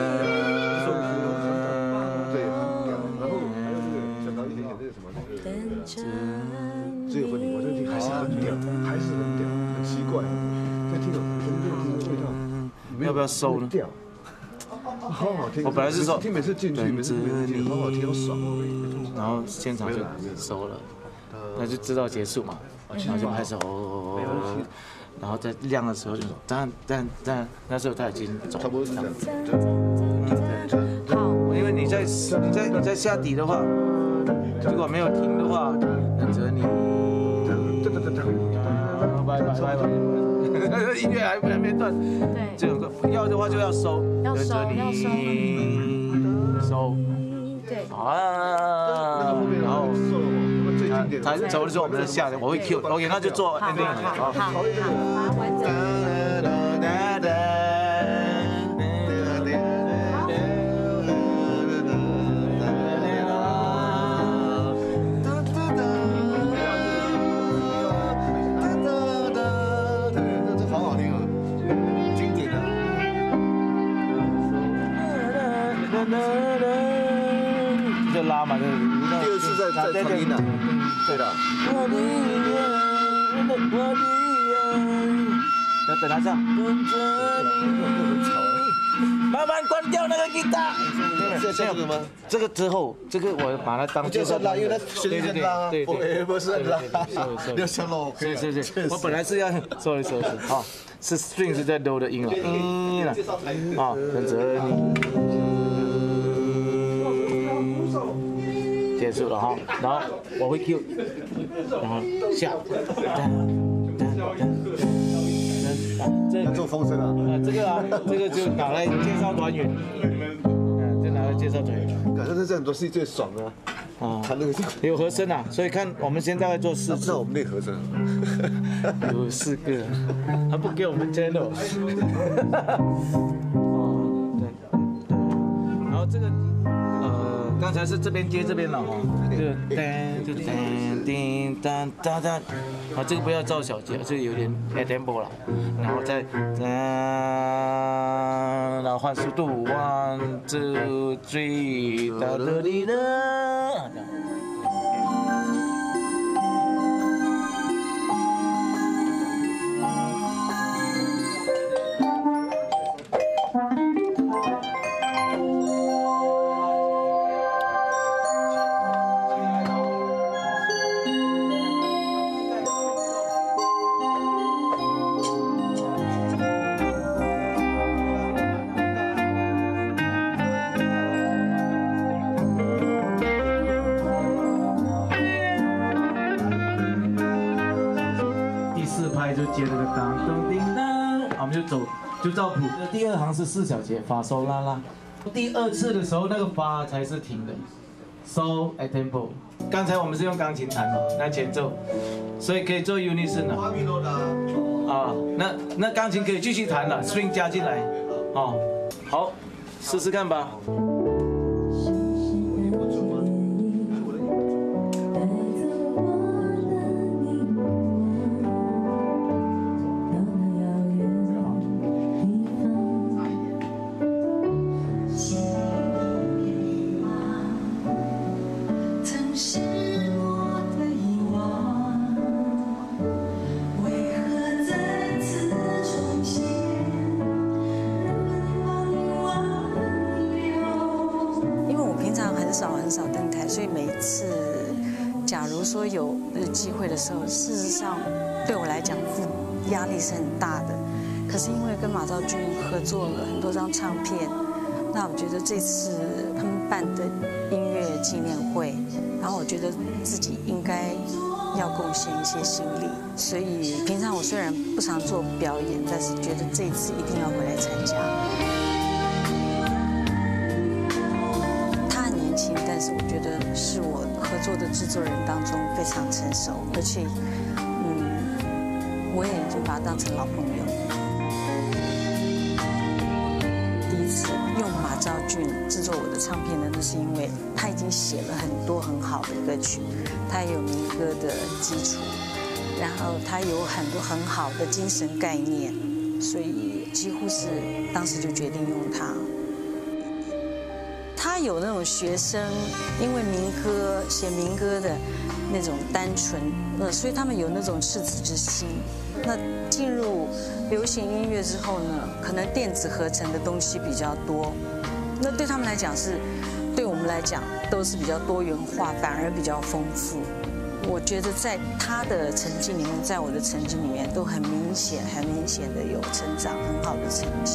对，然后还有这个想到一点点那个什么那个，最有问题，我这个听还是很屌，还是很屌，很奇怪。这听懂，听味道，要不要收呢？好好听。我本来是说听每次进去，每次进去，好好听，好爽哦。 然后现场就收了，那就知道结束嘛，然后就拍手，然后在亮的时候就说，但那时候他已经走了，差不多是这样。好，因为你在下底的话，如果没有停的话，等着你。拜。音乐还没断，对，这个要的话就要收，要收，收，对，啊，然后他走的时候我们下的，我会 Q，OK， 那就做 ending， 好，完整。就拉嘛，第二次在传音了，对的。要等他唱。麻烦关掉那个吉他。这个吗？这个之后，这个我把它当介绍拉，因为它旋律在拉，对，不是拉，要想到 OK。是，我本来是要sorry，好，是 string 是在 do 的音了，啊，等着你。结束了哈，然后我会 Q， 然后下，这做风声啊，这个就拿来介绍团员，就拿来介绍团员。感觉这很多是最爽的啊，他那个有和声啊，所以看我们现在做4次，那我们那和声有4个，他不给我们 channel， 然后这个。刚才是这边接这边了哈，这个噔叮当当当，啊，这个不要照小节，这个有点 tempo 了，然后再然后换速度 ，1 2 3，哒哒滴哒。就接这个当咚叮当，我们就走，就照谱。第2行是4小节，发嗦拉拉。第2次的时候，那个发才是停的，收 at tempo。刚才我们是用钢琴弹嘛，那前奏，所以可以做 unison 的。啊，那钢琴可以继续弹了 ，string 加进来，哦，好，试试看吧。 少登台，所以每一次，假如说有机会的时候，事实上对我来讲压力是很大的。可是因为跟马兆骏合作了很多张唱片，那我觉得这次他们办的音乐纪念会，然后我觉得自己应该要贡献一些心力，所以平常我虽然不常做表演，但是觉得这一次一定要回来参加。他很年轻，但是我觉得是我合作的制作人当中非常成熟，而且我也已经把他当成老朋友。第一次用马兆骏制作我的唱片呢，那是因为他已经写了很多很好的歌曲，他也有民歌的基础，然后他有很多很好的精神概念，所以几乎是当时就决定用他。他有那种学生因为民歌写民歌的那种单纯，所以他们有那种赤子之心。那进入流行音乐之后呢，可能电子合成的东西比较多，那对他们来讲是，对我们来讲都是比较多元化，反而比较丰富。我觉得在他的成绩里面，在我的成绩里面都很明显的有成长，很好的成绩。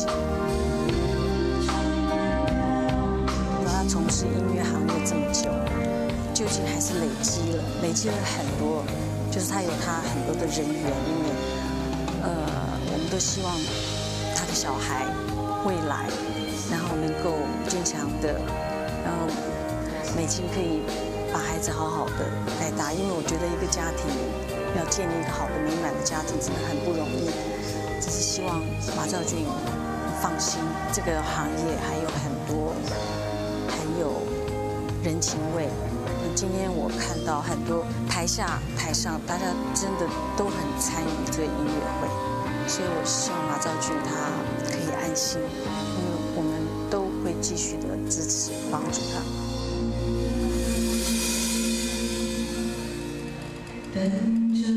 他从事音乐行业这么久，究竟还是累积了很多，就是他有他很多的人缘，因为我们都希望他的小孩未来，然后能够坚强的，然后美琴可以把孩子好好的带大，因为我觉得一个家庭要建立一个好的美满的家庭真的很不容易。只是希望马兆骏放心，这个行业还有很多很有人情味。今天我看到很多台下台上大家真的都很参与这个音乐会，所以我希望马兆骏他可以安心，因为我们都会继续的支持帮助他。等着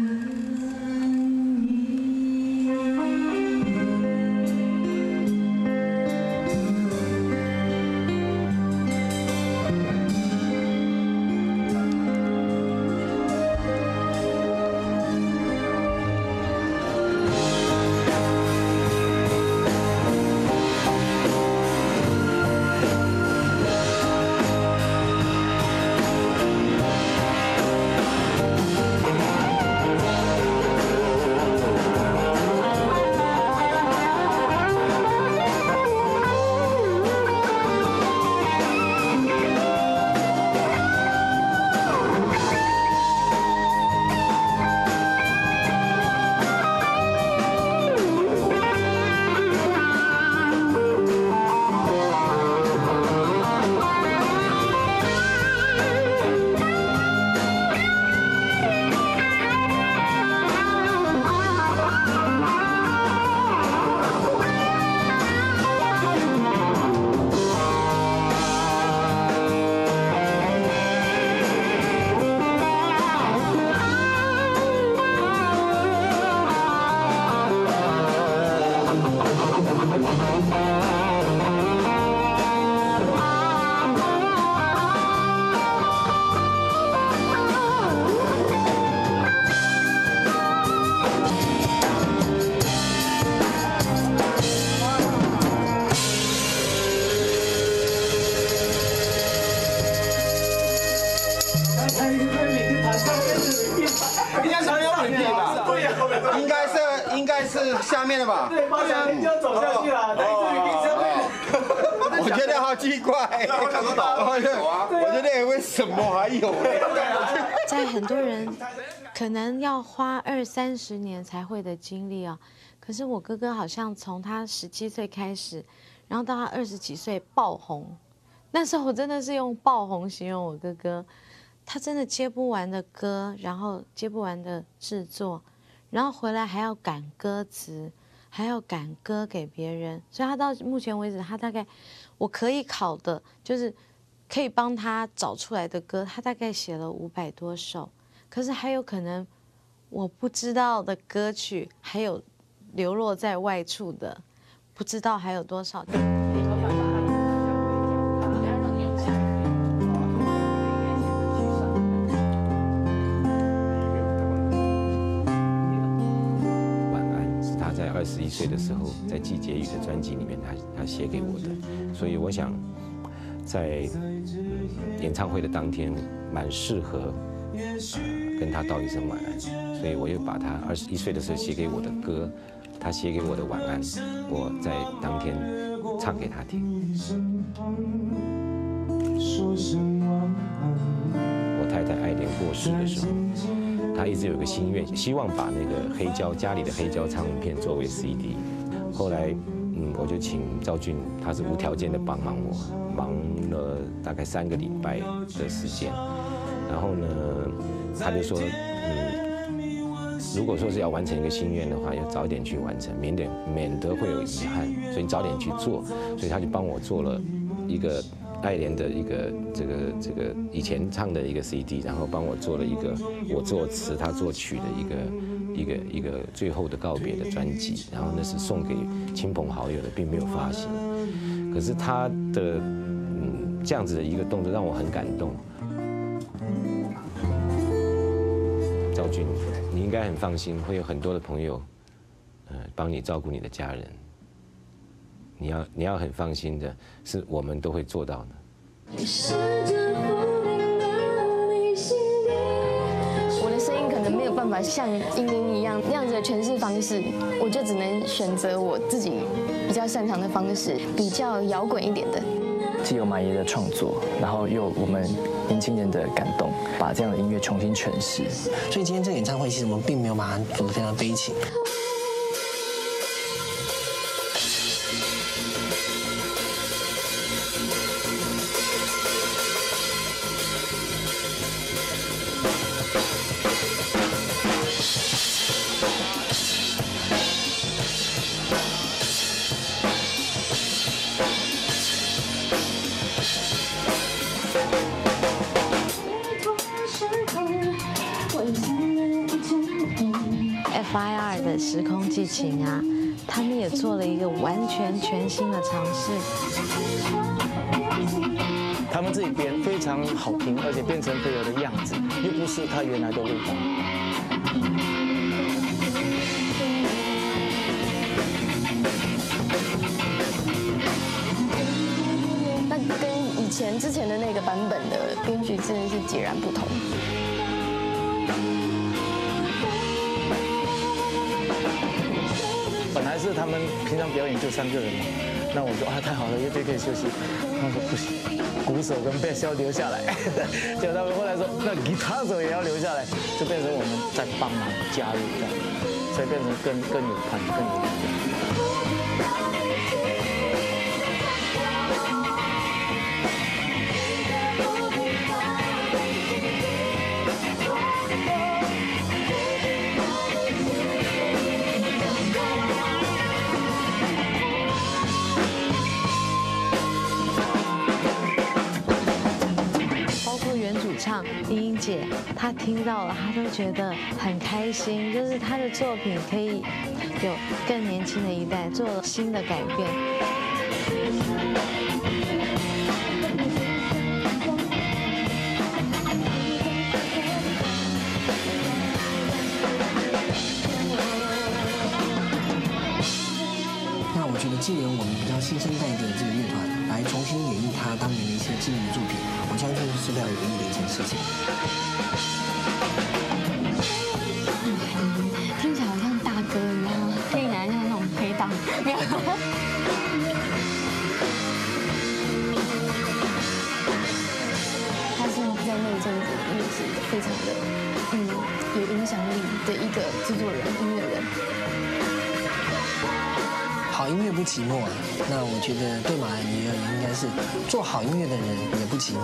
应该是下面的吧？ 对，包厢你就走下去了。 我觉得好奇怪，我想到我觉得为什么还有？ 在很多人可能要花20-30年才会的经历啊，可是我哥哥好像从他17岁开始，然后到他20几岁爆红，那时候我真的是用爆红形容我哥哥。他真的接不完的歌，然后接不完的制作，然后回来还要赶歌词，还要赶歌给别人，所以他到目前为止，他大概我可以考的，就是可以帮他找出来的歌，他大概写了500多首，可是还有可能我不知道的歌曲，还有流落在外处的，不知道还有多少。 21岁的时候，在《季节雨》的专辑里面，他写给我的，所以我想，在演唱会的当天，蛮适合跟他道一声晚安，所以我又把他21岁的时候写给我的歌，他写给我的晚安，我在当天唱给他听。我太太爱莲过世的时候，她一直有个心愿，希望把那个黑胶家里的黑胶唱片作为 CD。后来，我就请赵俊，他是无条件的帮忙我，忙了大概3个礼拜的时间。然后呢，他就说，如果说是要完成一个心愿的话，要早点去完成，免得会有遗憾，所以你早点去做。所以他就帮我做了一个爱莲的一个这个以前唱的一个 CD， 然后帮我做了一个我作词他作曲的一个最后的告别的专辑，然后那是送给亲朋好友的，并没有发行。可是他的这样子的一个动作让我很感动。赵俊，你应该很放心，会有很多的朋友，帮你照顾你的家人。你要很放心的，是我们都会做到的。 我的声音可能没有办法像英英一样那样子的诠释方式，我就只能选择我自己比较擅长的方式，比较摇滚一点的。 既有马爷的创作，然后又有我们年轻人的感动，把这样的音乐重新诠释。 所以今天这个演唱会，其实我们并没有把它做得非常悲情。 FIR 的时空激情啊，他们也做了一个完全全新的尝试。 他们这一边非常好听，而且变成飞儿的样子，又不是他原来的味道。 那跟之前的那个版本的编曲真的是截然不同。 本来是他们平常表演就3个人嘛，那我说太好了，乐队可以休息。他们说不行，鼓手跟贝斯要留下来。结果他们后来说，那吉他手也要留下来，就变成我们在帮忙加入这样，所以变成更有团，更有力量。 唱英英姐，她听到了，她都觉得很开心，就是她的作品可以有更年轻的一代做了新的改变。 那我觉得，既然我们比较新生代的这个乐团来重新演绎他当年的一些知名的作品，我相信是非常有意义的一件事情。 听起来好像大哥一样，听起来像那种陪档。没有。他是在那一阵子也是非常的有影响力的一个制作人、音乐人。 好音乐不寂寞啊，那我觉得对马来尼而言，应该是做好音乐的人也不寂寞。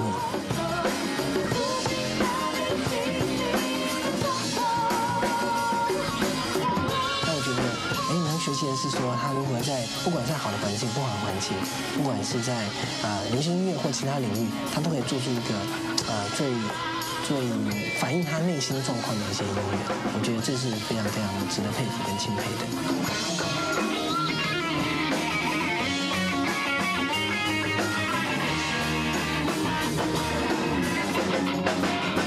那我觉得，能学习的是说，他如何在不管在好的环境、不好的环境，不管是在流行音乐或其他领域，他都可以做出一个最反映他内心状况的一些音乐。我觉得这是非常非常值得佩服跟钦佩的。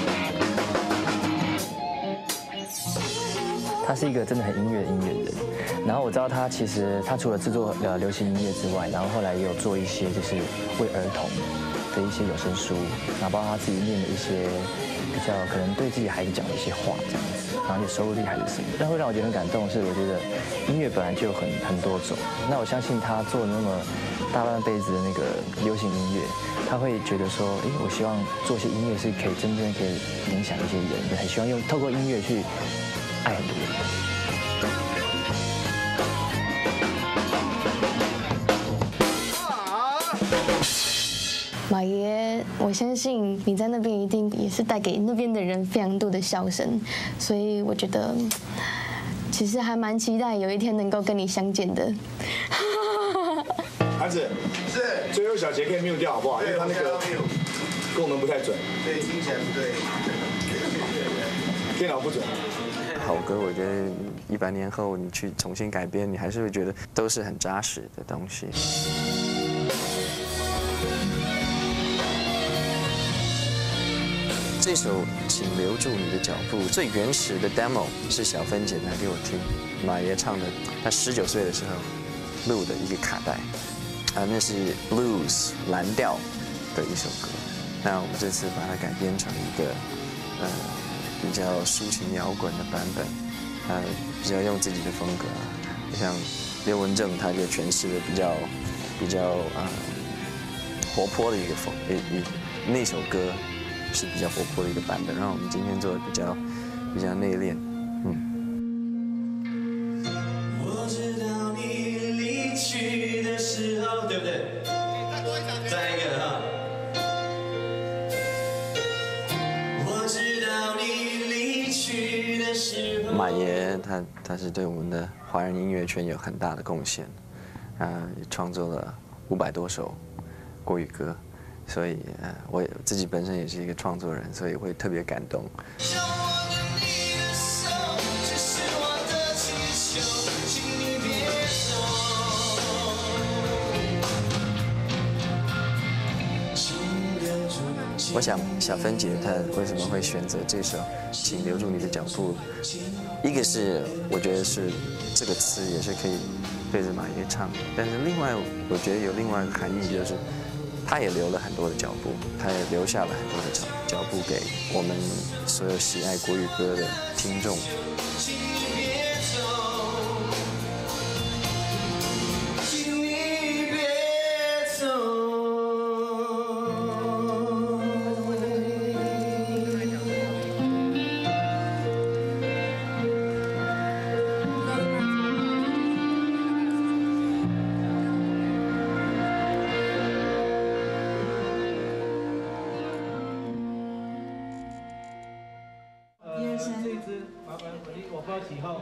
他是一个真的很音乐的音乐人， 然后我知道他其实他除了制作流行音乐之外，然后后来也有做一些就是为儿童的一些有声书，然后包括他自己念的一些比较可能对自己孩子讲的一些话这样子，然后也收录孩子什么的。但会让我觉得很感动的是，我觉得音乐本来就有很多种，那我相信他做那么大半辈子的那个流行音乐，他会觉得说，我希望做些音乐是可以真正可以影响一些人，很希望透过音乐去爱很多人。 马爷，我相信你在那边一定也是带给那边的人非常多的笑声，所以我觉得其实还蛮期待有一天能够跟你相见的。 孩子，是最后小节可以 mute 掉好不好？因为他那个功能不太准。对，听起来不对。电脑不准。 好歌，我觉得100年后你去重新改编，你还是会觉得都是很扎实的东西。这首《请留住你的脚步》最原始的 demo 是小芬姐拿给我听，马爷唱的，他19岁的时候录的一个卡带，那是 blues 蓝调的一首歌。那我们这次把它改编成一个比较抒情摇滚的版本，比较用自己的风格，像刘文正他就诠释的比较活泼的一个风，那首歌是比较活泼的一个版本，然后我们今天做的比较内敛， 我知道你离去的时候，对不对？再一个哈。我知道你离去的时候。 马爷他是对我们的华人音乐圈有很大的贡献，也创作了500多首国语歌。所以，我自己本身也是一个创作人，所以会特别感动。我想小芬姐她为什么会选择这首《请留住你的脚步》？一个是我觉得是这个词也是可以对着马爷唱的，但是另外我觉得有另外一个含义就是。他也留了很多的脚步，他也留下了很多的脚步给我们所有喜爱国语歌的听众。 我不知道几号。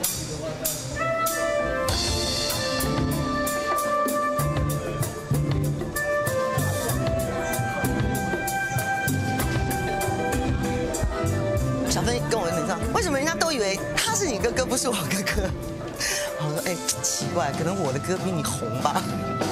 小芬跟我很像，为什么人家都以为他是你哥哥，不是我哥哥？我说，奇怪，可能我的歌比你红吧。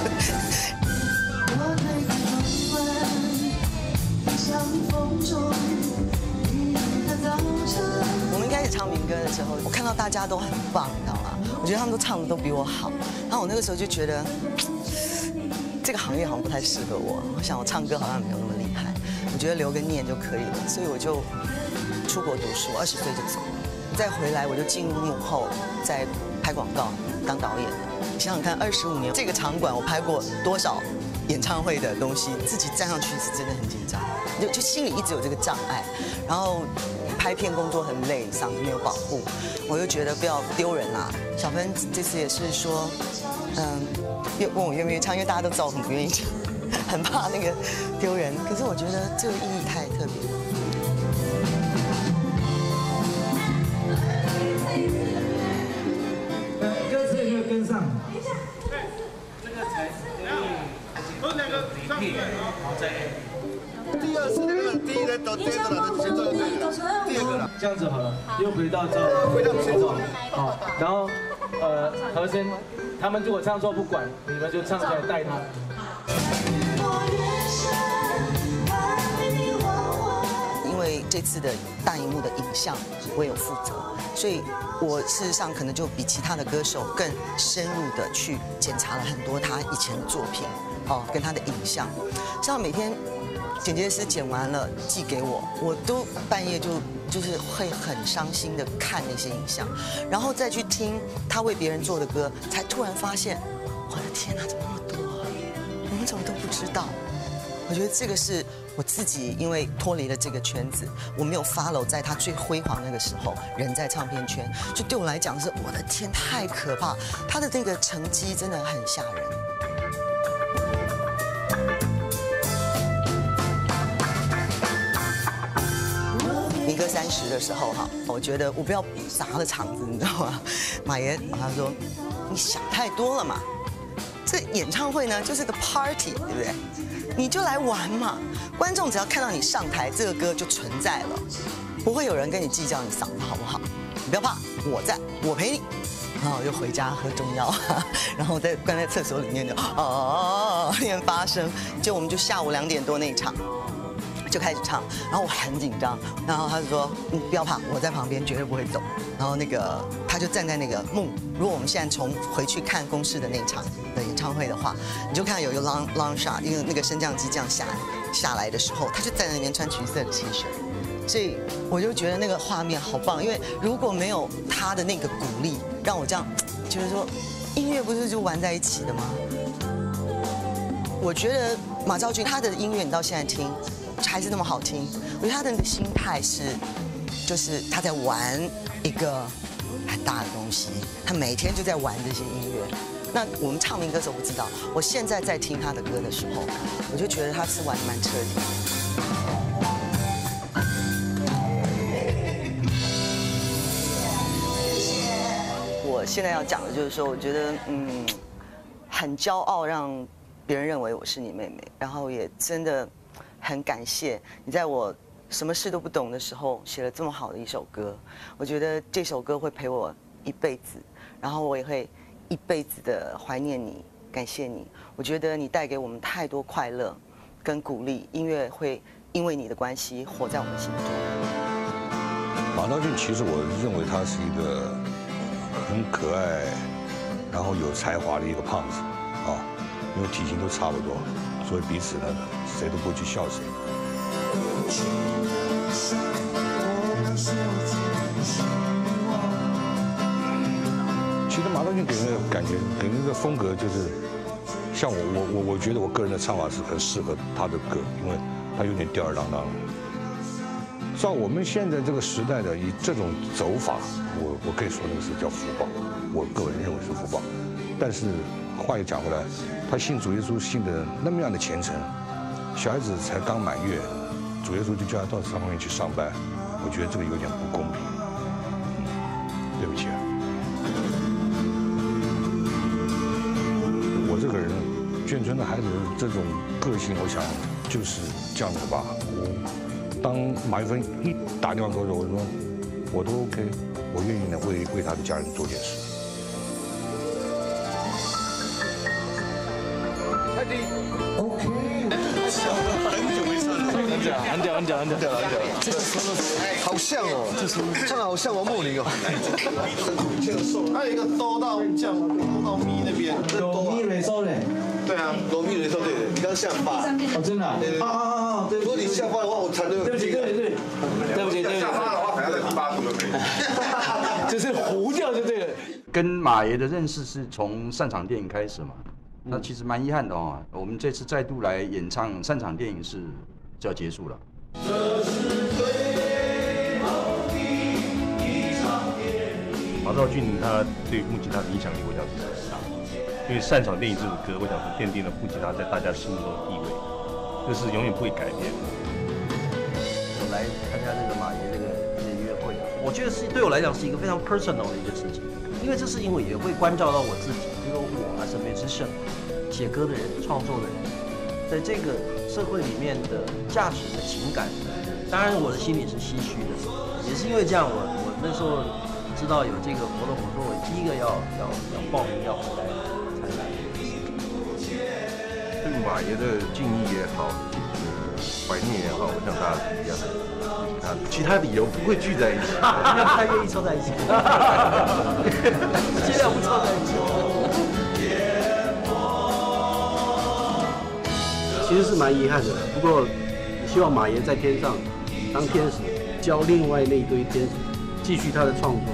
我们一开始唱民歌的时候，我看到大家都很棒，你知道吗？我觉得他们都唱的都比我好。然后我那个时候就觉得，这个行业好像不太适合我。我想我唱歌好像没有那么厉害，我觉得留个念就可以了。所以我就出国读书，20岁就走了。再回来我就进入幕后，在拍广告当导演。你想想看，25年这个场馆我拍过多少演唱会的东西，自己站上去是真的很紧张，就心里一直有这个障碍。然后拍片工作很累，嗓子没有保护，我就觉得不要丢人啦。小芬这次也是说，问我愿不愿意唱，因为大家都知道我很不愿意唱，很怕那个丢人。可是我觉得这个意义太特别了。 歌词有没有跟上？这个才都两个上去，好在。 第二是那个第一人抖接着了，先做对了。第二个了， 这样子好了，又回到这， 回到前奏。 好，然后和声，他们如果唱错不管，你们就唱出来带他。 因为这次次的大荧幕的影像我也有负责，所以我事实上可能就比其他的歌手更深入的去检查了很多他以前的作品，跟他的影像，像每天剪接师剪完了寄给我，我都半夜就是会很伤心的看那些影像，然后再去听他为别人做的歌，才突然发现，我的天哪，怎么那么多啊？我们怎么都不知道？我觉得这个是我自己，因为脱离了这个圈子，我没有 follow 在他最辉煌那个时候，人在唱片圈，就对我来讲是，我的天，太可怕，他的那个成绩真的很吓人。民歌30的时候哈，我觉得我不要砸了场子，你知道吗？马爷他说，你想太多了嘛，这演唱会呢就是个 party， 对不对？你就来玩嘛，观众只要看到你上台，这个歌就存在了，不会有人跟你计较你嗓子好不好，你不要怕，我在，我陪你。然后我就回家喝中药，然后再关在厕所里面就练发声，就我们就下午2点多那一场。就开始唱，然后我很紧张，然后他就说：“你不要怕，我在旁边绝对不会走。”然后他就站在那个幕。如果我们现在回去看公视的那场的演唱会的话，你就看有一个 long shot， 因为那个升降机这样下来的时候，他就站在那边穿橘色的 T 恤，所以我就觉得那个画面好棒。因为如果没有他的那个鼓励，让我这样觉得说，音乐不是就玩在一起的吗？我觉得马兆骏他的音乐，你到现在听。还是那么好听，我觉得他的那个心态就是他在玩一个很大的东西，他每天就在玩这些音乐。那我们唱民歌手不知道，我现在在听他的歌的时候，我就觉得他是玩蛮彻底的。我现在要讲的就是说，我觉得很骄傲，让别人认为我是你妹妹，然后也真的。很感谢你在我什么事都不懂的时候写了这么好的一首歌，我觉得这首歌会陪我一辈子，然后我也会一辈子的怀念你，感谢你。我觉得你带给我们太多快乐跟鼓励，音乐会因为你的关系活在我们心中。 马兆骏其实我认为他是一个很可爱，然后有才华的一个胖子啊，因为体型都差不多，所以彼此呢。谁都不会去笑谁。其实马兆骏给人的感觉，给人的风格就是，像我觉得我个人的唱法是很适合他的歌，因为他有点吊儿郎当的。照我们现在这个时代的以这种走法，我可以说那个是叫福报，我个人认为是福报。但是话又讲回来，他信主耶稣信的那么样的虔诚。小孩子才刚满月，主耶稣就叫他到上面去上班，我觉得这个有点不公平，对不起啊。我这个人，眷村的孩子这种个性，我想就是这样子吧。当马玉芬一打电话给我，我说我都 OK， 我愿意呢为他的家人做点事。快递 OK。很久没唱了，很屌，好像哦，唱的好像王梦玲哦。还有一个哆到降哆到咪那边，哆咪瑞收嘞。对啊，哆咪瑞收对的，你刚下发。哦，真的啊？对。如果你下发的话，我才能。对不起。下发的话，可能在第8度就可以。 就是糊掉就对了。跟马爷的认识是从擅场电影开始嘛。那其实蛮遗憾的哦，我们这次再度来演唱擅场电影就要结束了。 马兆骏他对木吉他的影响力，我想是很大，因为擅场电影这首歌，我想是奠定了木吉他在大家心目中的地位，这是永远不会改变的。 我来参加这个马爷这个约会啊，我觉得对我来讲是一个非常 personal 的一个事情，因为这事情我也会关照到我自己，比如说我as a musician。写歌的人、创作的人，在这个社会里面的价值的情感，当然我的心里是唏嘘的，也是因为这样，我那时候知道有这个活动，我说我第一个要报名要回来参加。 对马爷的敬意也好，怀念也好，我想大家是一样的。其他理由不会聚在一起， 他愿意凑在一起，尽量不凑在一起。 其实是蛮遗憾的，不过希望马爷在天上当天使，教另外那一堆天使继续他的创作。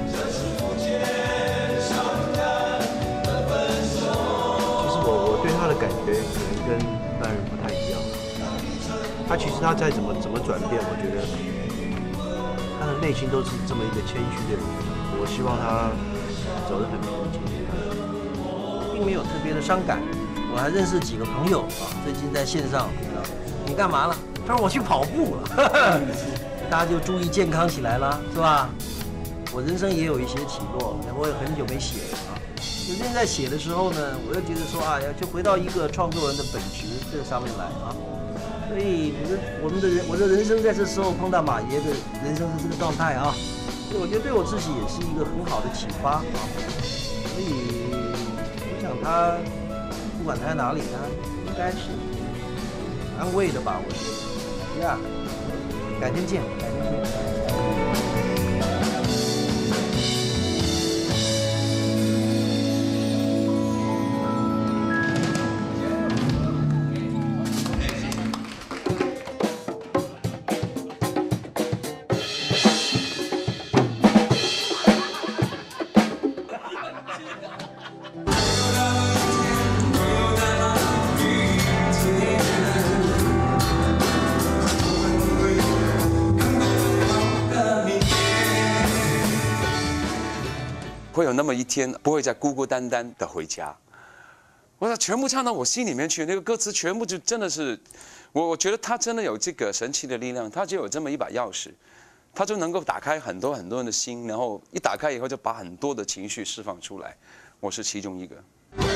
其实我对他的感觉可能跟一般人不太一样。其实他再怎么转变，我觉得他的内心都是这么一个谦虚的人。我希望他走得很平静，并没有特别的伤感。我还认识几个朋友啊，最近在线上，你干嘛了？他说我去跑步了，大家就注意健康起来了，是吧？我人生也有一些起落，我也很久没写了啊。有天在写的时候呢，我又觉得说啊，就回到一个创作人的本质这个上面来啊。所以我的人生在这时候碰到马爷的人生是这个状态啊，所以我觉得对我自己也是一个很好的启发啊。所以我想他。不管他在哪里，他应该是安慰的吧，我觉得。呀，改天见，改天见。 会有那么一天，不会再孤孤单单的回家。我说全部唱到我心里面去，那个歌词全部就真的是，我觉得他真的有这个神奇的力量，他就有这么一把钥匙，他就能够打开很多很多人的心，然后一打开以后就把很多的情绪释放出来。我是其中一个。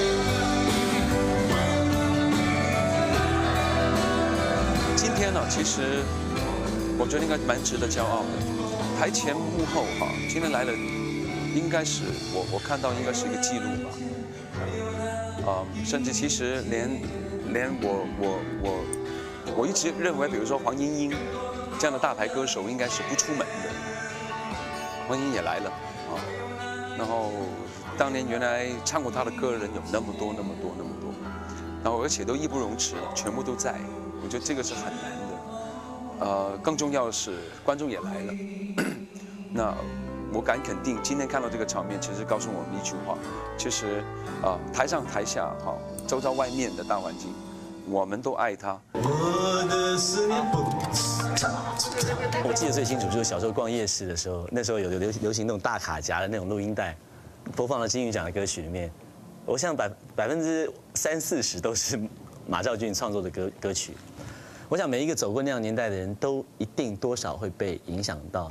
今天呢，其实我觉得应该蛮值得骄傲的。台前幕后哈，今天来了。应该是我看到应该是一个记录吧，甚至其实连我一直认为，比如说黄莺莺这样的大牌歌手应该是不出门的，黄莺莺也来了啊，然后当年原来唱过她的歌的人有那么多，然后而且都义不容辞，全部都在，我觉得这个是很难的，更重要的是观众也来了，那。我敢肯定，今天看到这个场面，其实告诉我们一句话：其实，台上台下，周遭外面的大环境，我们都爱他。 我记得最清楚就是小时候逛夜市的时候，那时候有流行那种大卡夹的那种录音带，播放了金曲奖的歌曲里面，我想30%-40%都是马兆骏创作的歌曲。我想每一个走过那样年代的人都一定多少会被影响到。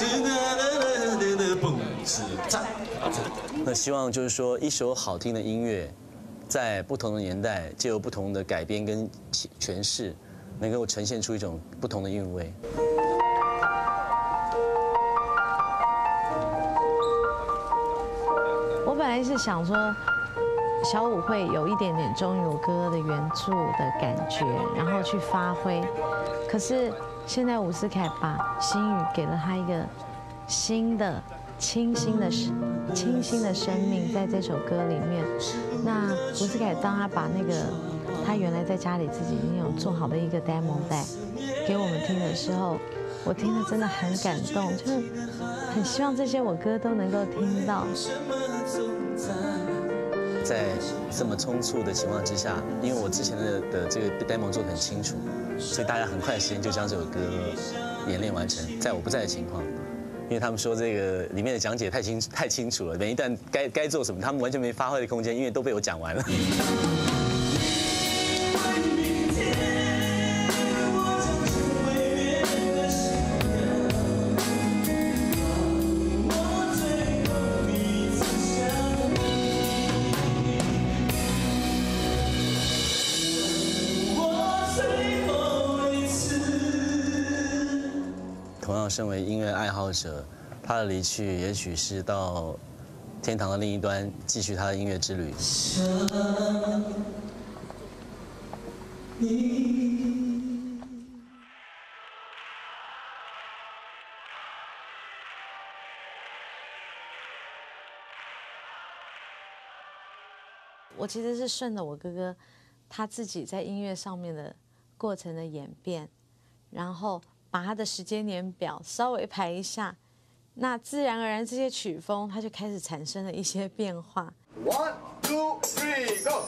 那希望就是说，一首好听的音乐，在不同的年代，藉由不同的改编跟诠释，能够呈现出一种不同的韵味。 我本来是想说，小五会有一点点忠于我哥哥的原著的感觉，然后去发挥，可是。现在伍思凯把心语给了他一个新的、清新的生命，在这首歌里面。那伍思凯当他把那个他原来在家里自己已经有做好的一个 demo 带给我们听的时候，我听了真的很感动，就是很希望这些我歌都能够听到。 在这么匆促的情况之下，因为我之前的这个 demo 做得很清楚，所以大家很快的时间就将这首歌演练完成。在我不在的情况，因为他们说这个里面的讲解太清楚了，每一段该做什么，他们完全没发挥的空间，因为都被我讲完了。同样，身为音乐爱好者，他的离去也许是到天堂的另一端，继续他的音乐之旅。 我其实是顺着我哥哥他自己在音乐上面的过程的演变，然后把他的时间年表稍微排一下，那自然而然这些曲风它就开始产生了一些变化。 1、2、3 ，Go！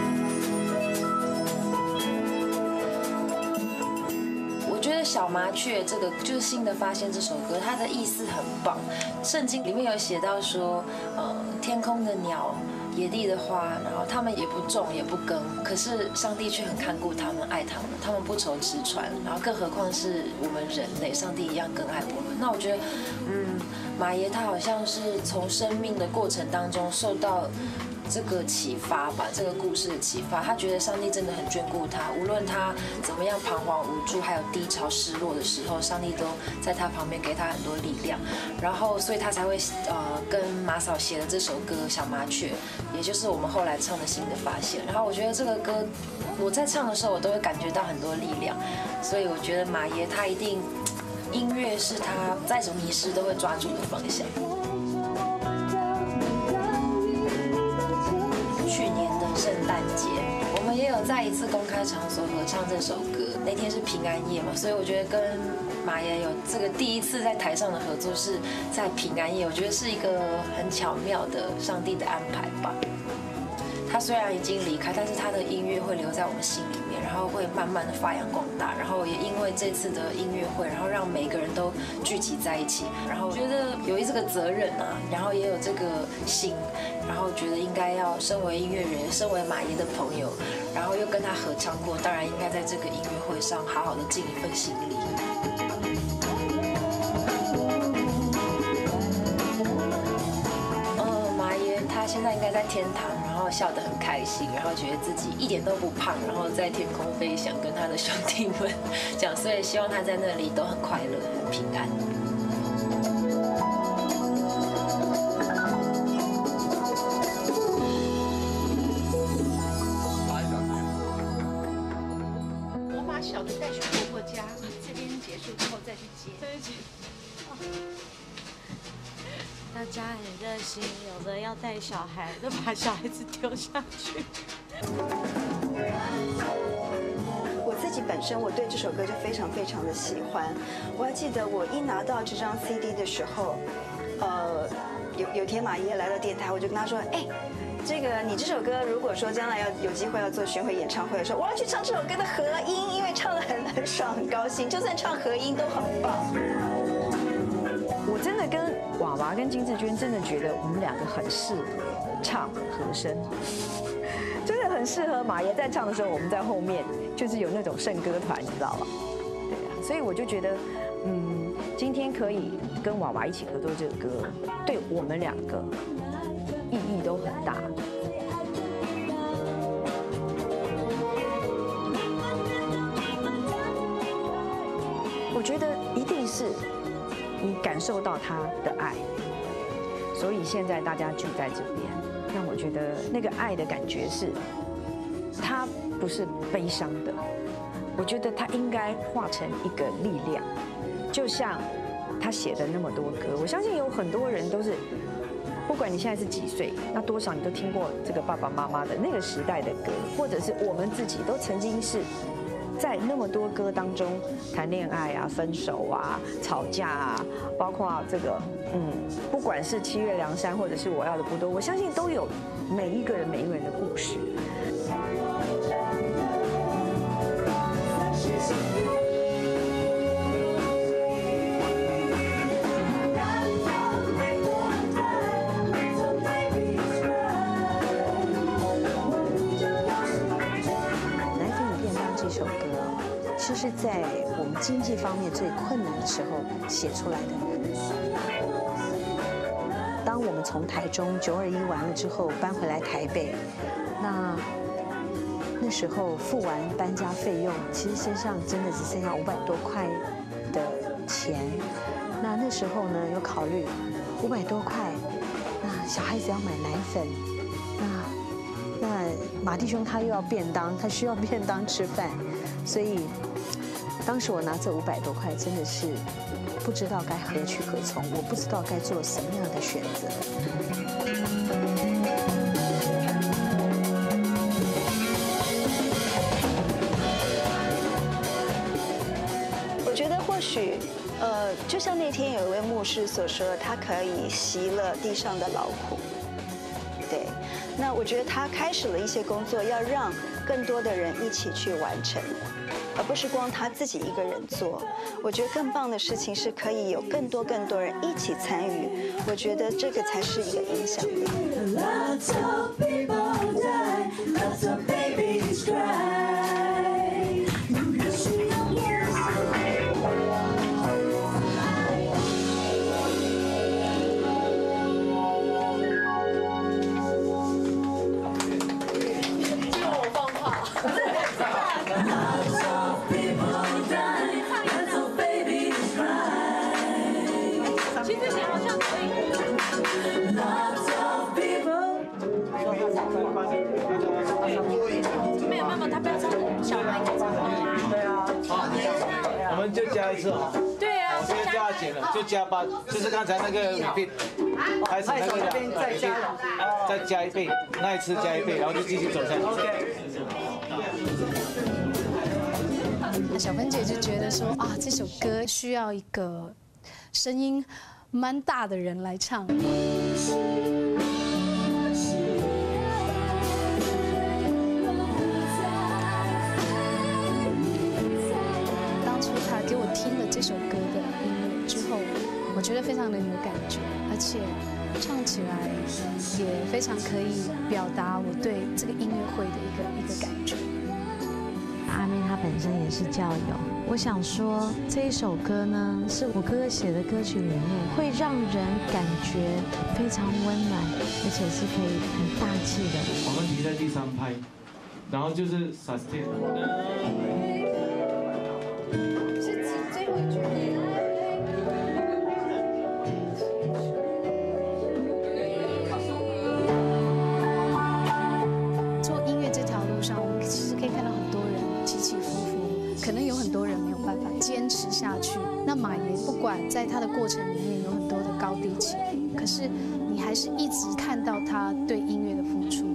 我觉得《小麻雀》这个就是新的发现这首歌，它的意思很棒。圣经里面有写到说，天空的鸟。野地的花，然后他们也不种也不耕，可是上帝却很看顾他们，爱他们，他们不愁吃穿，然后更何况是我们人类，上帝一样更爱我们。那我觉得，马爷他好像是从生命的过程当中受到这个启发吧，这个故事的启发，他觉得上帝真的很眷顾他，无论他怎么样彷徨无助，还有低潮失落的时候，上帝都在他旁边给他很多力量，然后所以他才会跟马嫂写了这首歌《小麻雀》，也就是我们后来唱的新的发现。然后我觉得这个歌我在唱的时候，我都会感觉到很多力量，所以我觉得马爷他一定音乐是他再怎么迷失都会抓住的方向。去年的圣诞节，我们也有在一次公开场所合唱这首歌。那天是平安夜嘛，所以我觉得跟马爷有这个第一次在台上的合作是在平安夜，我觉得是一个很巧妙的上帝的安排吧。他虽然已经离开，但是他的音乐会留在我们心里面，然后会慢慢的发扬光大。然后也因为这次的音乐会，然后让每个人都聚集在一起。然后我觉得有这个责任啊，然后也有这个心，然后觉得应该要身为音乐人，身为马爷的朋友，然后又跟他合唱过，当然应该在这个音乐会上好好的尽一份心力。马爷他现在应该在天堂，然后笑得很开心，然后觉得自己一点都不胖，然后在天空飞翔，跟他的兄弟们讲，所以希望他在那里都很快乐、很平安。 我把小的带去婆婆家，这边结束之后再去接。 大家很热心，有的要带小孩，都把小孩子丢下去。 我自己本身我对这首歌就非常非常的喜欢。我还记得我一拿到这张 CD 的时候，有天马爷来到电台，我就跟他说，哎，这个你这首歌如果说将来要有机会要做巡回演唱会的时候，我要去唱这首歌的和音，因为唱得很爽很高兴，就算唱和音都很棒。 我真的跟娃娃跟金志娟真的觉得我们两个很适合唱和声，真的很适合。马爷在唱的时候，我们在后面就是有那种圣歌团，你知道吧？对啊，所以我就觉得，今天可以跟娃娃一起合作这个歌，对我们两个意义都很大。我觉得一定是。你感受到他的爱，所以现在大家聚在这边，让我觉得那个爱的感觉是，他不是悲伤的，我觉得他应该化成一个力量，就像他写的那么多歌，我相信有很多人都是，不管你现在是几岁，那多少你都听过这个爸爸妈妈的那个时代的歌，或者是我们自己都曾经是。在那么多歌当中，谈恋爱啊、分手啊、吵架啊，包括这个，不管是七月凉山或者是我要的不多，我相信都有每一个人的故事。 是在我们经济方面最困难的时候写出来的。当我们从台中921完了之后搬回来台北，那时候付完搬家费用，其实身上真的只剩下500多块的钱。那时候呢，有考虑500多块，那小孩子要买奶粉，那马弟兄他又要便当，他需要便当吃饭，所以当时我拿这500多块，真的是不知道该何去何从，我不知道该做什么样的选择。 我觉得或许，就像那天有一位牧师所说的，他可以息了地上的劳苦。对，那我觉得他开始了一些工作，要让更多的人一起去完成，而不是光他自己一个人做。我觉得更棒的事情是可以有更多人一起参与，我觉得这个才是一个影响力。 我们就加一次哦。对啊，我现在叫他减了，就加8，就是刚才那个repeat，开始那个再加1倍，那一次加1倍，然后就继续走下去。 那小芬姐就觉得说啊，这首歌需要一个声音蛮大的人来唱。给我听了这首歌的音乐之后，我觉得非常的有感觉，而且唱起来也非常可以表达我对这个音乐会的一个感觉。 阿妹她本身也是教友，我想说这一首歌呢，是我哥哥写的歌曲里面，会让人感觉非常温暖，而且是可以很大气的。 我们停在第3拍，然后就是 sustain。 做音乐这条路上，我们其实可以看到很多人起起伏伏，可能有很多人没有办法坚持下去。那马爷不管在他的过程里面有很多的高低起伏，可是你还是一直看到他对音乐的付出。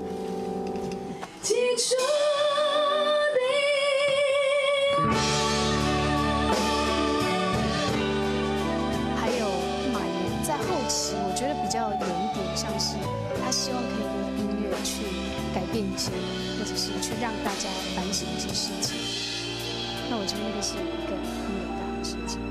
我觉得比较有一点像是他希望可以用音乐去改变一些，或者是去让大家反省一些事情。那我觉得那个是一个很伟大的事情。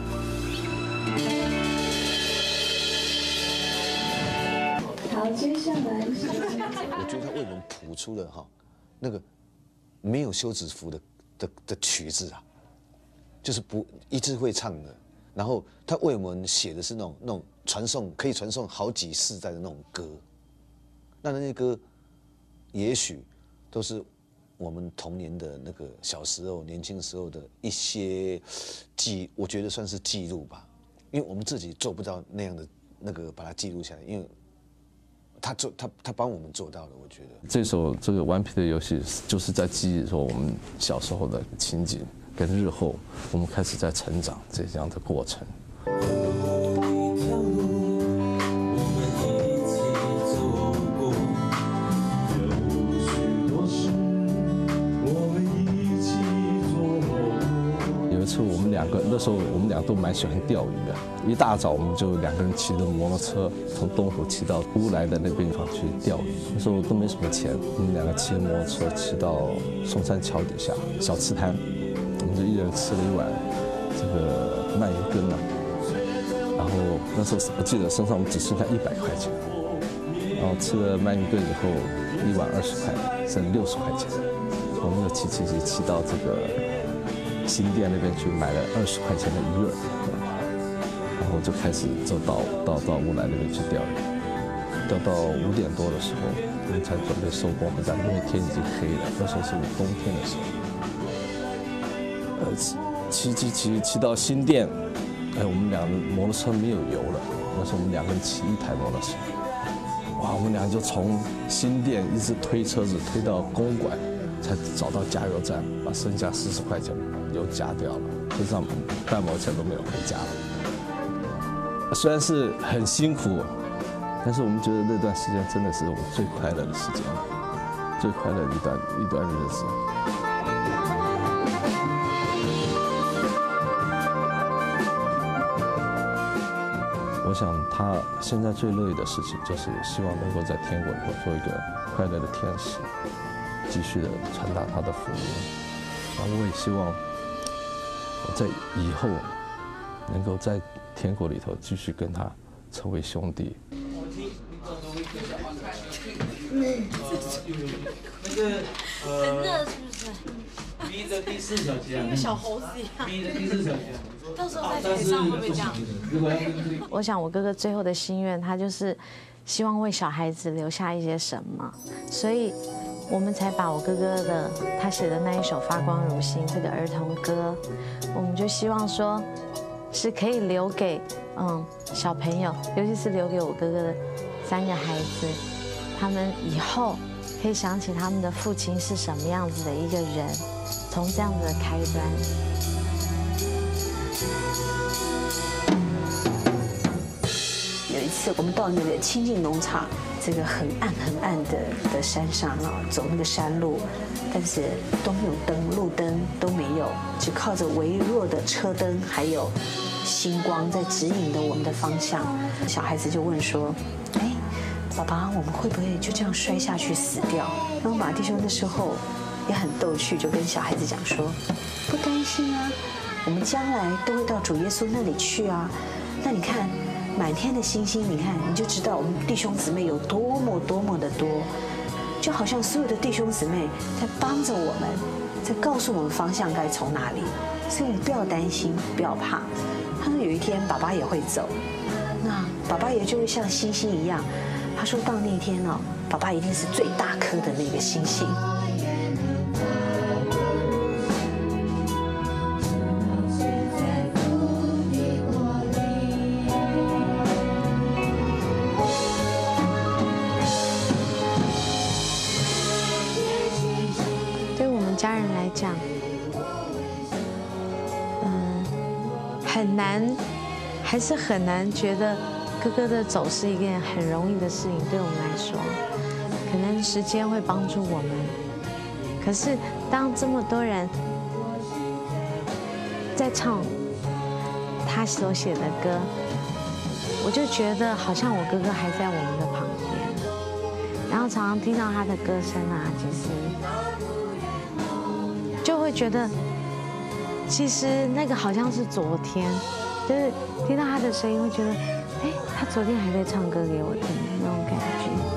好，接下来我觉得他为我们谱出了那个没有休止符的曲子啊，就是不一直会唱的。然后他为我们写的是那种可以传颂好几世代的那种歌，那些歌也许都是我们童年的那个小时候、年轻时候的一些我觉得算是记录吧，因为我们自己做不到那样的那个把它记录下来，因为他帮我们做到了，我觉得这个顽皮的游戏就是在记忆说我们小时候的情景。跟日后我们开始在成长这样的过程。有一次我们2个，那时候我们俩都蛮喜欢钓鱼的，一大早我们就2个人骑着摩托车从东湖骑到乌来的那个地方去钓鱼。那时候都没什么钱，我们2个骑摩托车骑到松山桥底下小吃摊。我们就一人吃了1碗这个鳗鱼羹呢，然后那时候我记得身上我们只剩下100块钱，然后吃了鳗鱼羹以后1碗20块，剩60块钱。我们又骑到这个新店那边去买了20块钱的鱼饵，然后就开始走到乌来那边去钓鱼，钓到5点多的时候，我们才准备收工回家，因为天已经黑了，那时候是冬天的时候。骑到新店，我们2个摩托车没有油了。那时候我们2个人骑1台摩托车，哇， 哇，我们俩就从新店一直推车子推到公馆，才找到加油站，把剩下40块钱油加掉了，身上半毛钱都没有回家了。虽然是很辛苦，但是我们觉得那段时间真的是我们最快乐的时间，最快乐的一段日子。我想他现在最乐意的事情，就是希望能够在天国里头做一个快乐的天使，继续的传达他的福音。然后我也希望我在以后能够在天国里头继续跟他成为兄弟。 很热是不是？ 逼着第4小节， 跟小猴子一样。 逼着第4小节。 到时候在台上会不会这样？ 我想我哥哥最后的心愿，他就是希望为小孩子留下一些什么，所以我们才把我哥哥的他写的那一首《发光如星》这个儿童歌，我们就希望说是可以留给小朋友，尤其是留给我哥哥的3个孩子，他们以后可以想起他们的父亲是什么样子的一个人，从这样子的开端。 有一次，我们到那个清境农场，这个很暗的山上啊，走那个山路，但是都没有灯，路灯都没有，只靠着微弱的车灯还有星光在指引着我们的方向。小孩子就问说：“哎，爸爸，我们会不会就这样摔下去死掉？”然后马弟兄那时候也很逗趣，就跟小孩子讲说：“不担心啊，我们将来都会到主耶稣那里去啊。那你看。”满天的星星，你看你就知道我们弟兄姊妹有多么的多，就好像所有的弟兄姊妹在帮着我们，在告诉我们方向该从哪里，所以你不要担心，不要怕。他说有一天爸爸也会走，那爸爸也就会像星星一样。他说到那天哦，爸爸一定是最大颗的那个星星。 家人来讲，很难，还是很难觉得哥哥的走是一件很容易的事情。对我们来说，可能时间会帮助我们。可是当这么多人在唱他所写的歌，我就觉得好像我哥哥还在我们的旁边，然后常常听到他的歌声啊，其实。就会觉得，其实那个好像是昨天，就是听到他的声音，会觉得，哎，他昨天还在唱歌给我听，那种感觉。